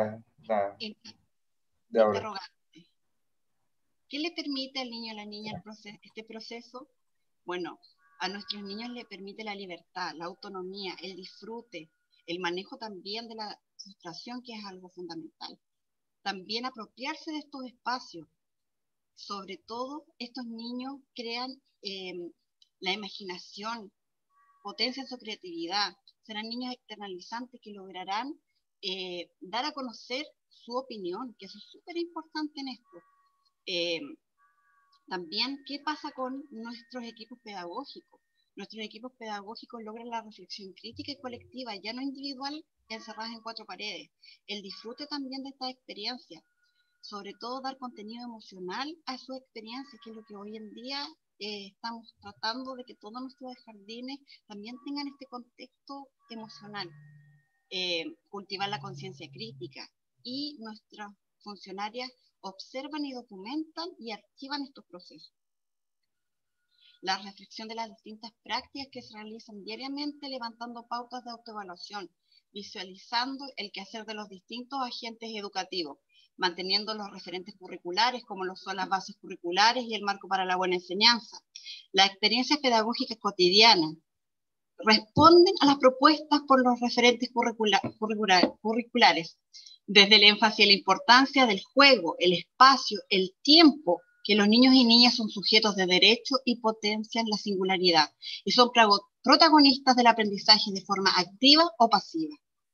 ahora. ¿Qué le permite al niño o a la niña este proceso? Bueno, a nuestros niños le permite la libertad, la autonomía, el disfrute, el manejo también de la frustración, que es algo fundamental. También apropiarse de estos espacios. Sobre todo, estos niños crean la imaginación, potencian su creatividad, serán niños externalizantes que lograrán dar a conocer su opinión, que eso es súper importante en esto. También, ¿qué pasa con nuestros equipos pedagógicos? Nuestros equipos pedagógicos logran la reflexión crítica y colectiva, ya no individual, encerradas en cuatro paredes. El disfrute también de esta experiencia. Sobre todo, dar contenido emocional a su experiencia, que es lo que hoy en día estamos tratando de que todos nuestros jardines también tengan este contexto emocional. Cultivar la conciencia crítica, y nuestras funcionarias observan y documentan y archivan estos procesos. La reflexión de las distintas prácticas que se realizan diariamente, levantando pautas de autoevaluación, visualizando el quehacer de los distintos agentes educativos, manteniendo los referentes curriculares como lo son las bases curriculares y el marco para la buena enseñanza. Las experiencias pedagógicas cotidianas responden a las propuestas por los referentes curriculares, desde el énfasis en la importancia del juego, el espacio, el tiempo, que los niños y niñas son sujetos de derecho y potencian la singularidad, y son protagonistas del aprendizaje de forma activa o pasiva.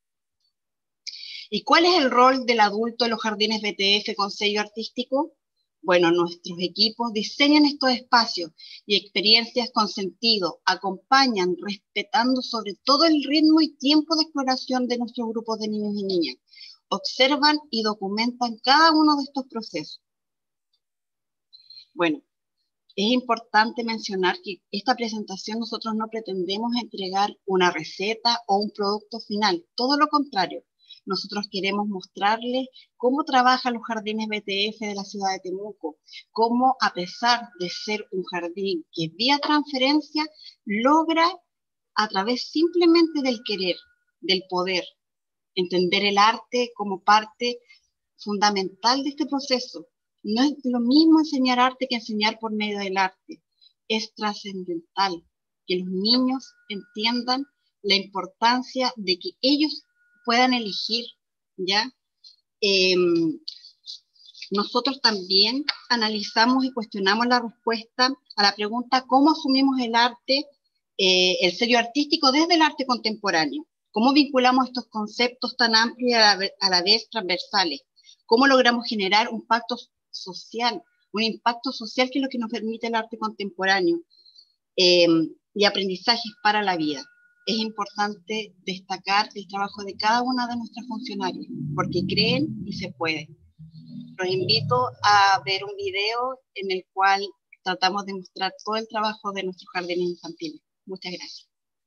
¿Y cuál es el rol del adulto en los jardines BTF con sello artístico? Bueno, nuestros equipos diseñan estos espacios y experiencias con sentido, acompañan, respetando sobre todo el ritmo y tiempo de exploración de nuestros grupos de niños y niñas. Observan y documentan cada uno de estos procesos. Bueno, es importante mencionar que esta presentación nosotros no pretendemos entregar una receta o un producto final, todo lo contrario. Nosotros queremos mostrarles cómo trabajan los jardines BTF de la ciudad de Temuco, cómo a pesar de ser un jardín que vía transferencia logra a través simplemente del querer, del poder, entender el arte como parte fundamental de este proceso. No es lo mismo enseñar arte que enseñar por medio del arte. Es trascendental que los niños entiendan la importancia de que ellos puedan elegir, ¿ya? Nosotros también analizamos y cuestionamos la respuesta a la pregunta ¿cómo asumimos el arte, el sello artístico desde el arte contemporáneo? ¿Cómo vinculamos estos conceptos tan amplios y a la vez transversales? ¿Cómo logramos generar un impacto social que es lo que nos permite el arte contemporáneo? y aprendizajes para la vida. Es importante destacar el trabajo de cada una de nuestras funcionarias, porque creen y se puede. Los invito a ver un video en el cual tratamos de mostrar todo el trabajo de nuestros jardines infantiles. Muchas gracias.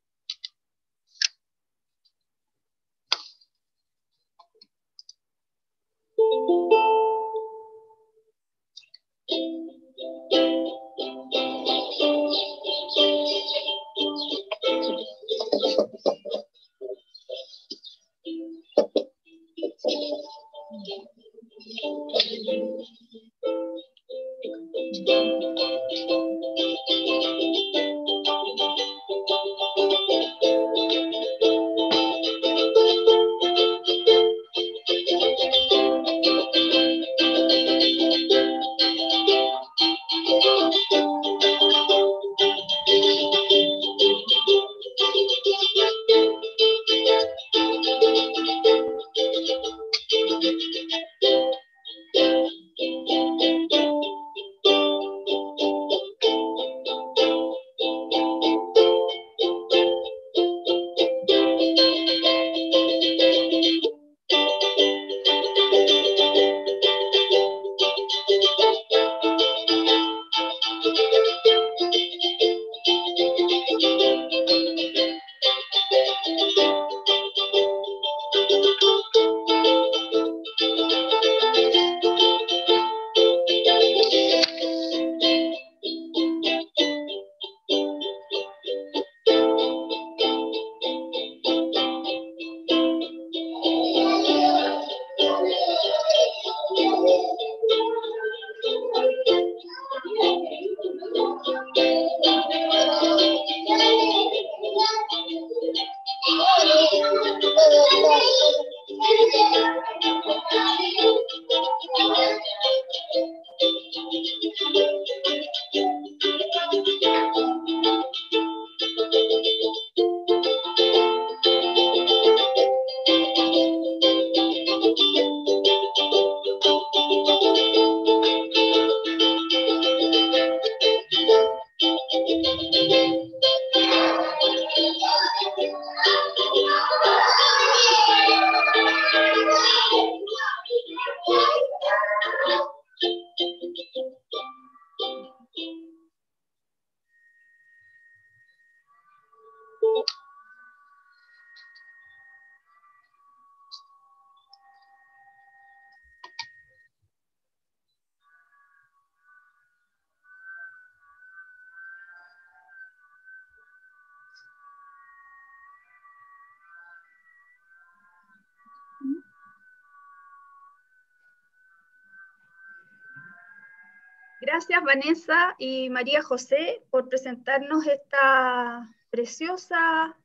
Gracias Vanessa y María José por presentarnos esta preciosa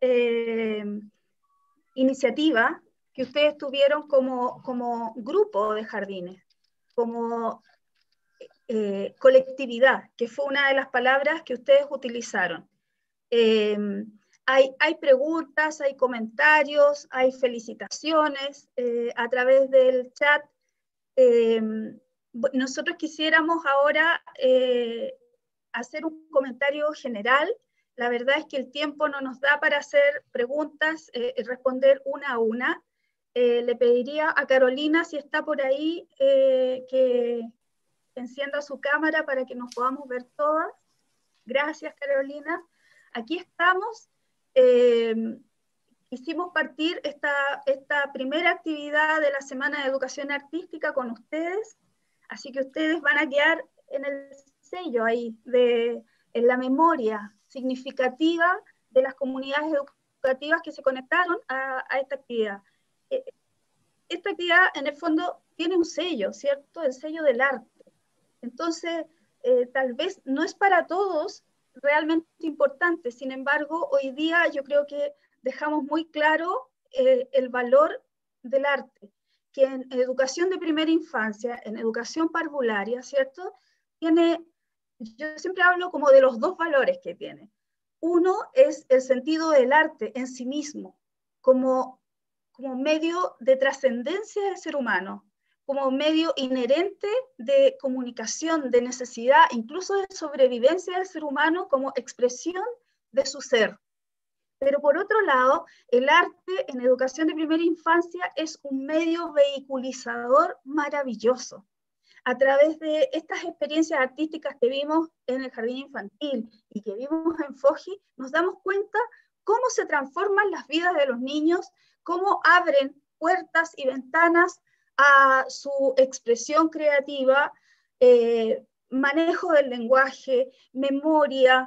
iniciativa que ustedes tuvieron como grupo de jardines, como colectividad, que fue una de las palabras que ustedes utilizaron. Hay preguntas, hay comentarios, hay felicitaciones a través del chat. Nosotros quisiéramos ahora hacer un comentario general. La verdad es que el tiempo no nos da para hacer preguntas, responder una a una. Le pediría a Carolina, si está por ahí, que encienda su cámara para que nos podamos ver todas. Gracias, Carolina. Aquí estamos. Quisimos partir esta primera actividad de la Semana de Educación Artística con ustedes. Así que ustedes van a quedar en el sello ahí, en la memoria significativa de las comunidades educativas que se conectaron a esta actividad. Esta actividad, en el fondo, tiene un sello, ¿cierto? El sello del arte. Entonces, tal vez no es para todos realmente importante, sin embargo, hoy día yo creo que dejamos muy claro el valor del arte, que en educación de primera infancia, en educación parvularia, ¿cierto? Yo siempre hablo como de los dos valores que tiene. Uno es el sentido del arte en sí mismo, como medio de trascendencia del ser humano, como medio inherente de comunicación, de necesidad, incluso de sobrevivencia del ser humano, como expresión de su ser. Pero por otro lado, el arte en educación de primera infancia es un medio vehiculizador maravilloso. A través de estas experiencias artísticas que vimos en el jardín infantil y que vimos en FOGI, nos damos cuenta cómo se transforman las vidas de los niños, cómo abren puertas y ventanas a su expresión creativa, manejo del lenguaje, memoria,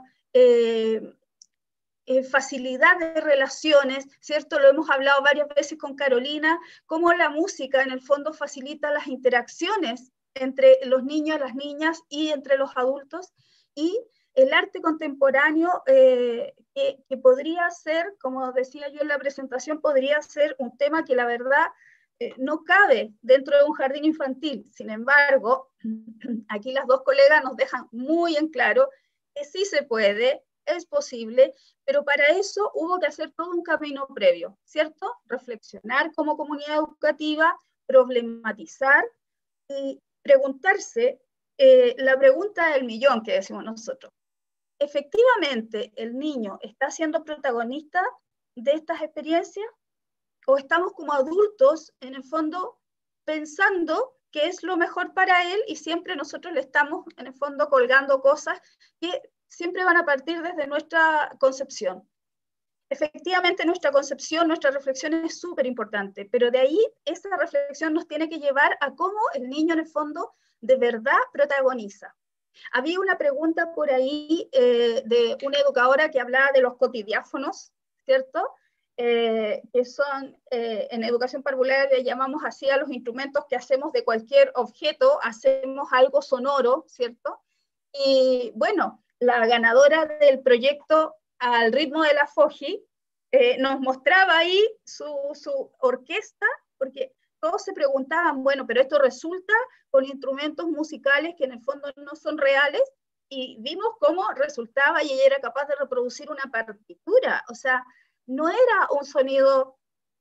facilidad de relaciones, ¿cierto? Lo hemos hablado varias veces con Carolina, cómo la música en el fondo facilita las interacciones entre los niños, las niñas y entre los adultos, y el arte contemporáneo que podría ser, como decía yo en la presentación, podría ser un tema que la verdad no cabe dentro de un jardín infantil. Sin embargo, aquí las dos colegas nos dejan muy en claro que sí se puede, es posible, pero para eso hubo que hacer todo un camino previo, ¿cierto? Reflexionar como comunidad educativa, problematizar y preguntarse la pregunta del millón que decimos nosotros. ¿Efectivamente el niño está siendo protagonista de estas experiencias? ¿O estamos como adultos, en el fondo, pensando que es lo mejor para él y siempre nosotros le estamos, en el fondo, colgando cosas que siempre van a partir desde nuestra concepción? Efectivamente, nuestra concepción, nuestra reflexión es súper importante, pero de ahí esa reflexión nos tiene que llevar a cómo el niño, en el fondo, de verdad protagoniza. Había una pregunta por ahí de una educadora que hablaba de los cotidiáfonos, ¿cierto? Que son, en educación parvularia le llamamos así a los instrumentos que hacemos de cualquier objeto, hacemos algo sonoro, ¿cierto? Y bueno, la ganadora del proyecto Al ritmo de la FOGI nos mostraba ahí su orquesta, porque todos se preguntaban, bueno, pero esto resulta con instrumentos musicales que en el fondo no son reales, y vimos cómo resultaba y ella era capaz de reproducir una partitura, o sea, no era un sonido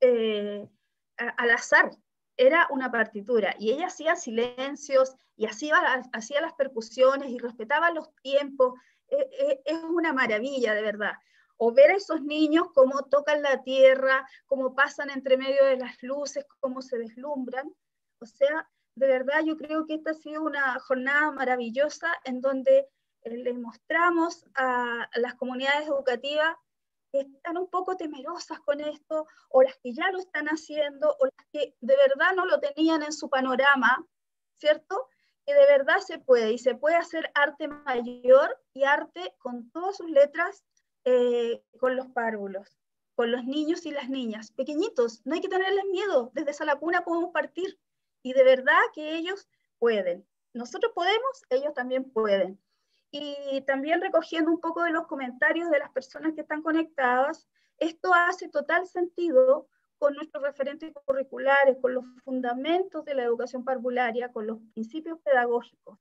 al azar, era una partitura, y ella hacía silencios, y hacía las percusiones, y respetaba los tiempos. Es una maravilla, de verdad. O ver a esos niños cómo tocan la tierra, cómo pasan entre medio de las luces, cómo se deslumbran. O sea, de verdad yo creo que esta ha sido una jornada maravillosa en donde les mostramos a las comunidades educativas que están un poco temerosas con esto, o las que ya lo están haciendo, o las que de verdad no lo tenían en su panorama, ¿cierto? Que de verdad se puede, y se puede hacer arte mayor y arte con todas sus letras, con los párvulos, con los niños y las niñas, pequeñitos, no hay que tenerles miedo, desde esa cuna podemos partir, y de verdad que ellos pueden. Nosotros podemos, ellos también pueden. Y también recogiendo un poco de los comentarios de las personas que están conectadas, esto hace total sentido con nuestros referentes curriculares, con los fundamentos de la educación parvularia, con los principios pedagógicos.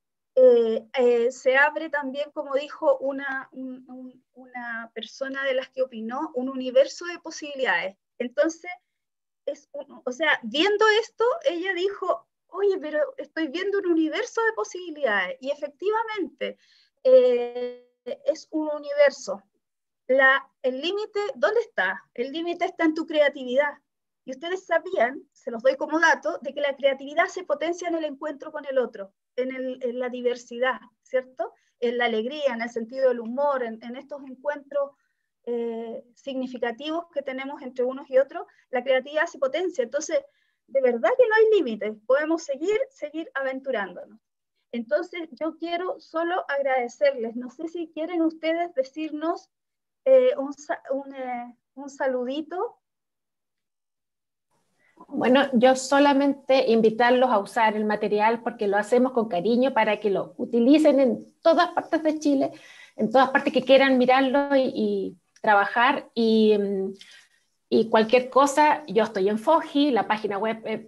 Se abre también, como dijo una persona de las que opinó, un universo de posibilidades. Entonces, o sea, viendo esto, ella dijo, oye, pero estoy viendo un universo de posibilidades, y efectivamente es un universo. El límite, ¿dónde está? El límite está en tu creatividad. Y ustedes sabían, se los doy como dato, de que la creatividad se potencia en el encuentro con el otro, en la diversidad, ¿cierto? En la alegría, en el sentido del humor, en estos encuentros significativos que tenemos entre unos y otros, la creatividad se potencia. Entonces, de verdad que no hay límites, podemos seguir aventurándonos. Entonces, yo quiero solo agradecerles. No sé si quieren ustedes decirnos un saludito. Bueno, yo solamente invitarlos a usar el material porque lo hacemos con cariño para que lo utilicen en todas partes de Chile, en todas partes que quieran mirarlo y trabajar, y cualquier cosa, yo estoy en FOGI, la página web es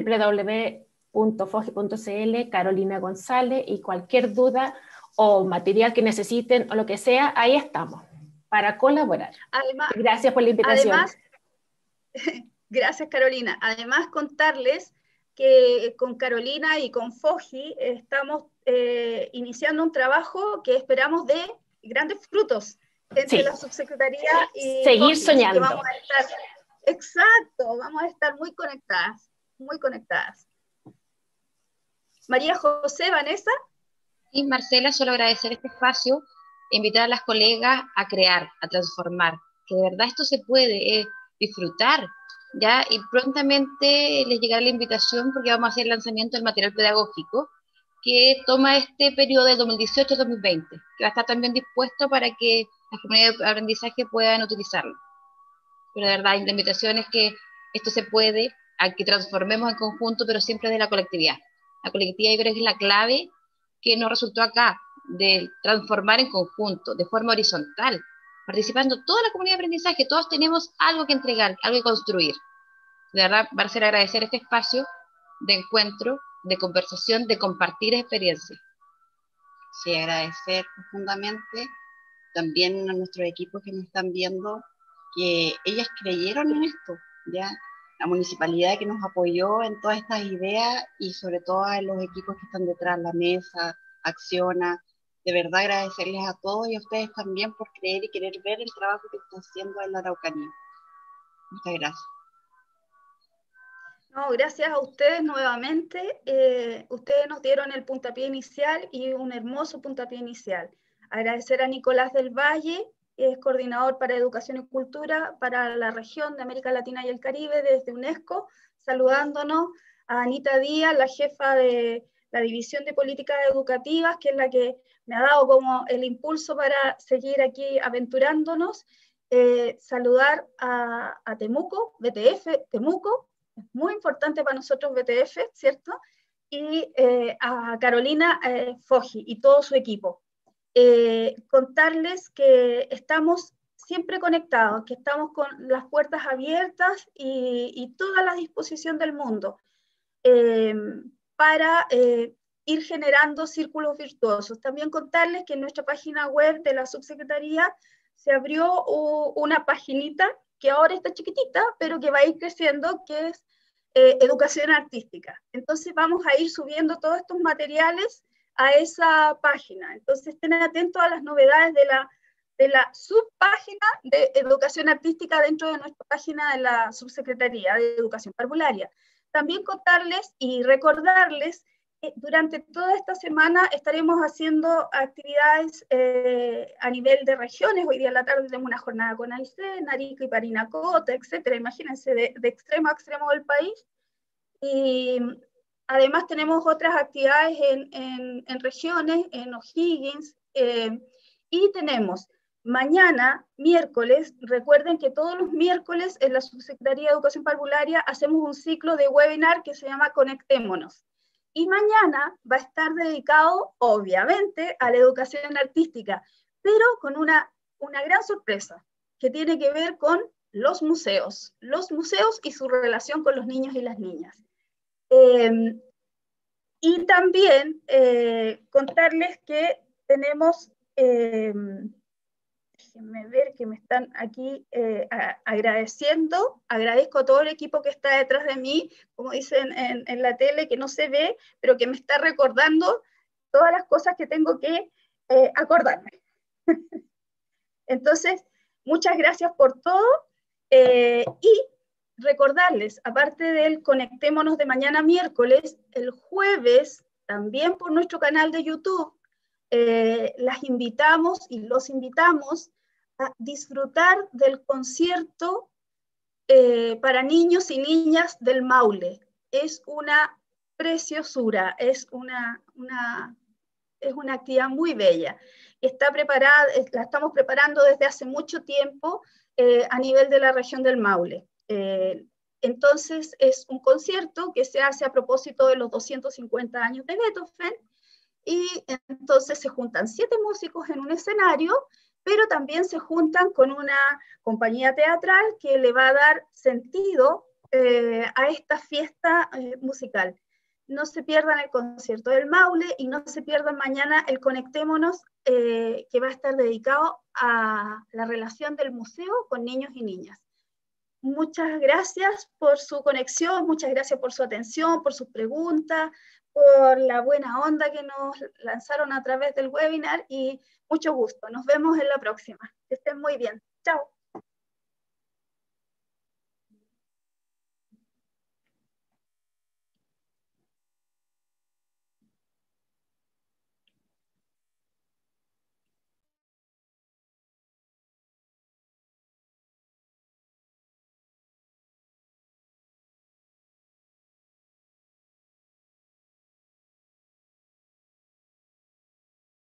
www.fogi.cl, Carolina González, y cualquier duda o material que necesiten o lo que sea, ahí estamos para colaborar. Además, gracias por la invitación. Además, gracias, Carolina. Además, contarles que con Carolina y con FOGI estamos iniciando un trabajo que esperamos de grandes frutos. entre Sí. la subsecretaría y Seguir FOGI, soñando. que vamos a estar, exacto, vamos a estar muy conectadas, muy conectadas. María José, Vanessa. Y Marcela, solo agradecer este espacio, invitar a las colegas a crear, a transformar, que de verdad esto se puede disfrutar, ¿ya? Y prontamente les llegará la invitación porque vamos a hacer el lanzamiento del material pedagógico que toma este periodo de 2018-2020, que va a estar también dispuesto para que las comunidades de aprendizaje puedan utilizarlo. Pero de verdad, la invitación es que esto se puede, a que transformemos en conjunto, pero siempre de la colectividad. La colectividad yo creo que es la clave que nos resultó acá, de transformar en conjunto, de forma horizontal, participando toda la comunidad de aprendizaje, todos tenemos algo que entregar, algo que construir. De verdad, Marcela, agradecer este espacio de encuentro, de conversación, de compartir experiencias. Sí, agradecer profundamente también a nuestros equipos que nos están viendo, que ellas creyeron en esto, ¿ya? La municipalidad que nos apoyó en todas estas ideas y sobre todo a los equipos que están detrás, la mesa, Acciona. De verdad agradecerles a todos y a ustedes también por creer y querer ver el trabajo que están haciendo en la Araucanía. Muchas gracias. No, gracias a ustedes nuevamente. Ustedes nos dieron el puntapié inicial y un hermoso puntapié inicial. Agradecer a Nicolás del Valle, que es coordinador para Educación y Cultura para la región de América Latina y el Caribe desde UNESCO, saludándonos. A Anita Díaz, la jefa de la División de Políticas Educativas, que es la que me ha dado como el impulso para seguir aquí aventurándonos. Saludar a Temuco, BTF Temuco, es muy importante para nosotros BTF, ¿cierto? Y a Carolina Foggi y todo su equipo. Contarles que estamos siempre conectados, que estamos con las puertas abiertas y toda la disposición del mundo para ir generando círculos virtuosos. También contarles que en nuestra página web de la subsecretaría se abrió una paginita que ahora está chiquitita, pero que va a ir creciendo, que es educación artística. Entonces vamos a ir subiendo todos estos materiales a esa página. Entonces estén atentos a las novedades de la subpágina de educación artística dentro de nuestra página de la Subsecretaría de Educación Parvularia. También contarles y recordarles que durante toda esta semana estaremos haciendo actividades a nivel de regiones. Hoy día en la tarde tenemos una jornada con Aysén, Arica y Parinacota, etcétera. Imagínense, de extremo a extremo del país. Y además tenemos otras actividades en regiones, en O'Higgins, y tenemos mañana, miércoles, recuerden que todos los miércoles en la Subsecretaría de Educación Parvularia hacemos un ciclo de webinar que se llama Conectémonos. Y mañana va a estar dedicado, obviamente, a la educación artística, pero con una gran sorpresa, que tiene que ver con los museos y su relación con los niños y las niñas. Y también contarles que tenemos, déjenme ver que me están aquí agradeciendo, agradezco a todo el equipo que está detrás de mí, como dicen en la tele, que no se ve, pero que me está recordando todas las cosas que tengo que acordarme. Entonces, muchas gracias por todo, y recordarles, aparte del Conectémonos de mañana miércoles, el jueves, también por nuestro canal de YouTube, las invitamos y los invitamos a disfrutar del concierto para niños y niñas del Maule. Es una preciosura, es una actividad muy bella. Está preparada, la estamos preparando desde hace mucho tiempo a nivel de la región del Maule. Entonces es un concierto que se hace a propósito de los 250 años de Beethoven, y entonces se juntan 7 músicos en un escenario, pero también se juntan con una compañía teatral que le va a dar sentido a esta fiesta musical. No se pierdan el concierto del Maule y no se pierdan mañana el Conectémonos, que va a estar dedicado a la relación del museo con niños y niñas. Muchas gracias por su conexión, muchas gracias por su atención, por sus preguntas, por la buena onda que nos lanzaron a través del webinar y mucho gusto. Nos vemos en la próxima. Que estén muy bien. Chao.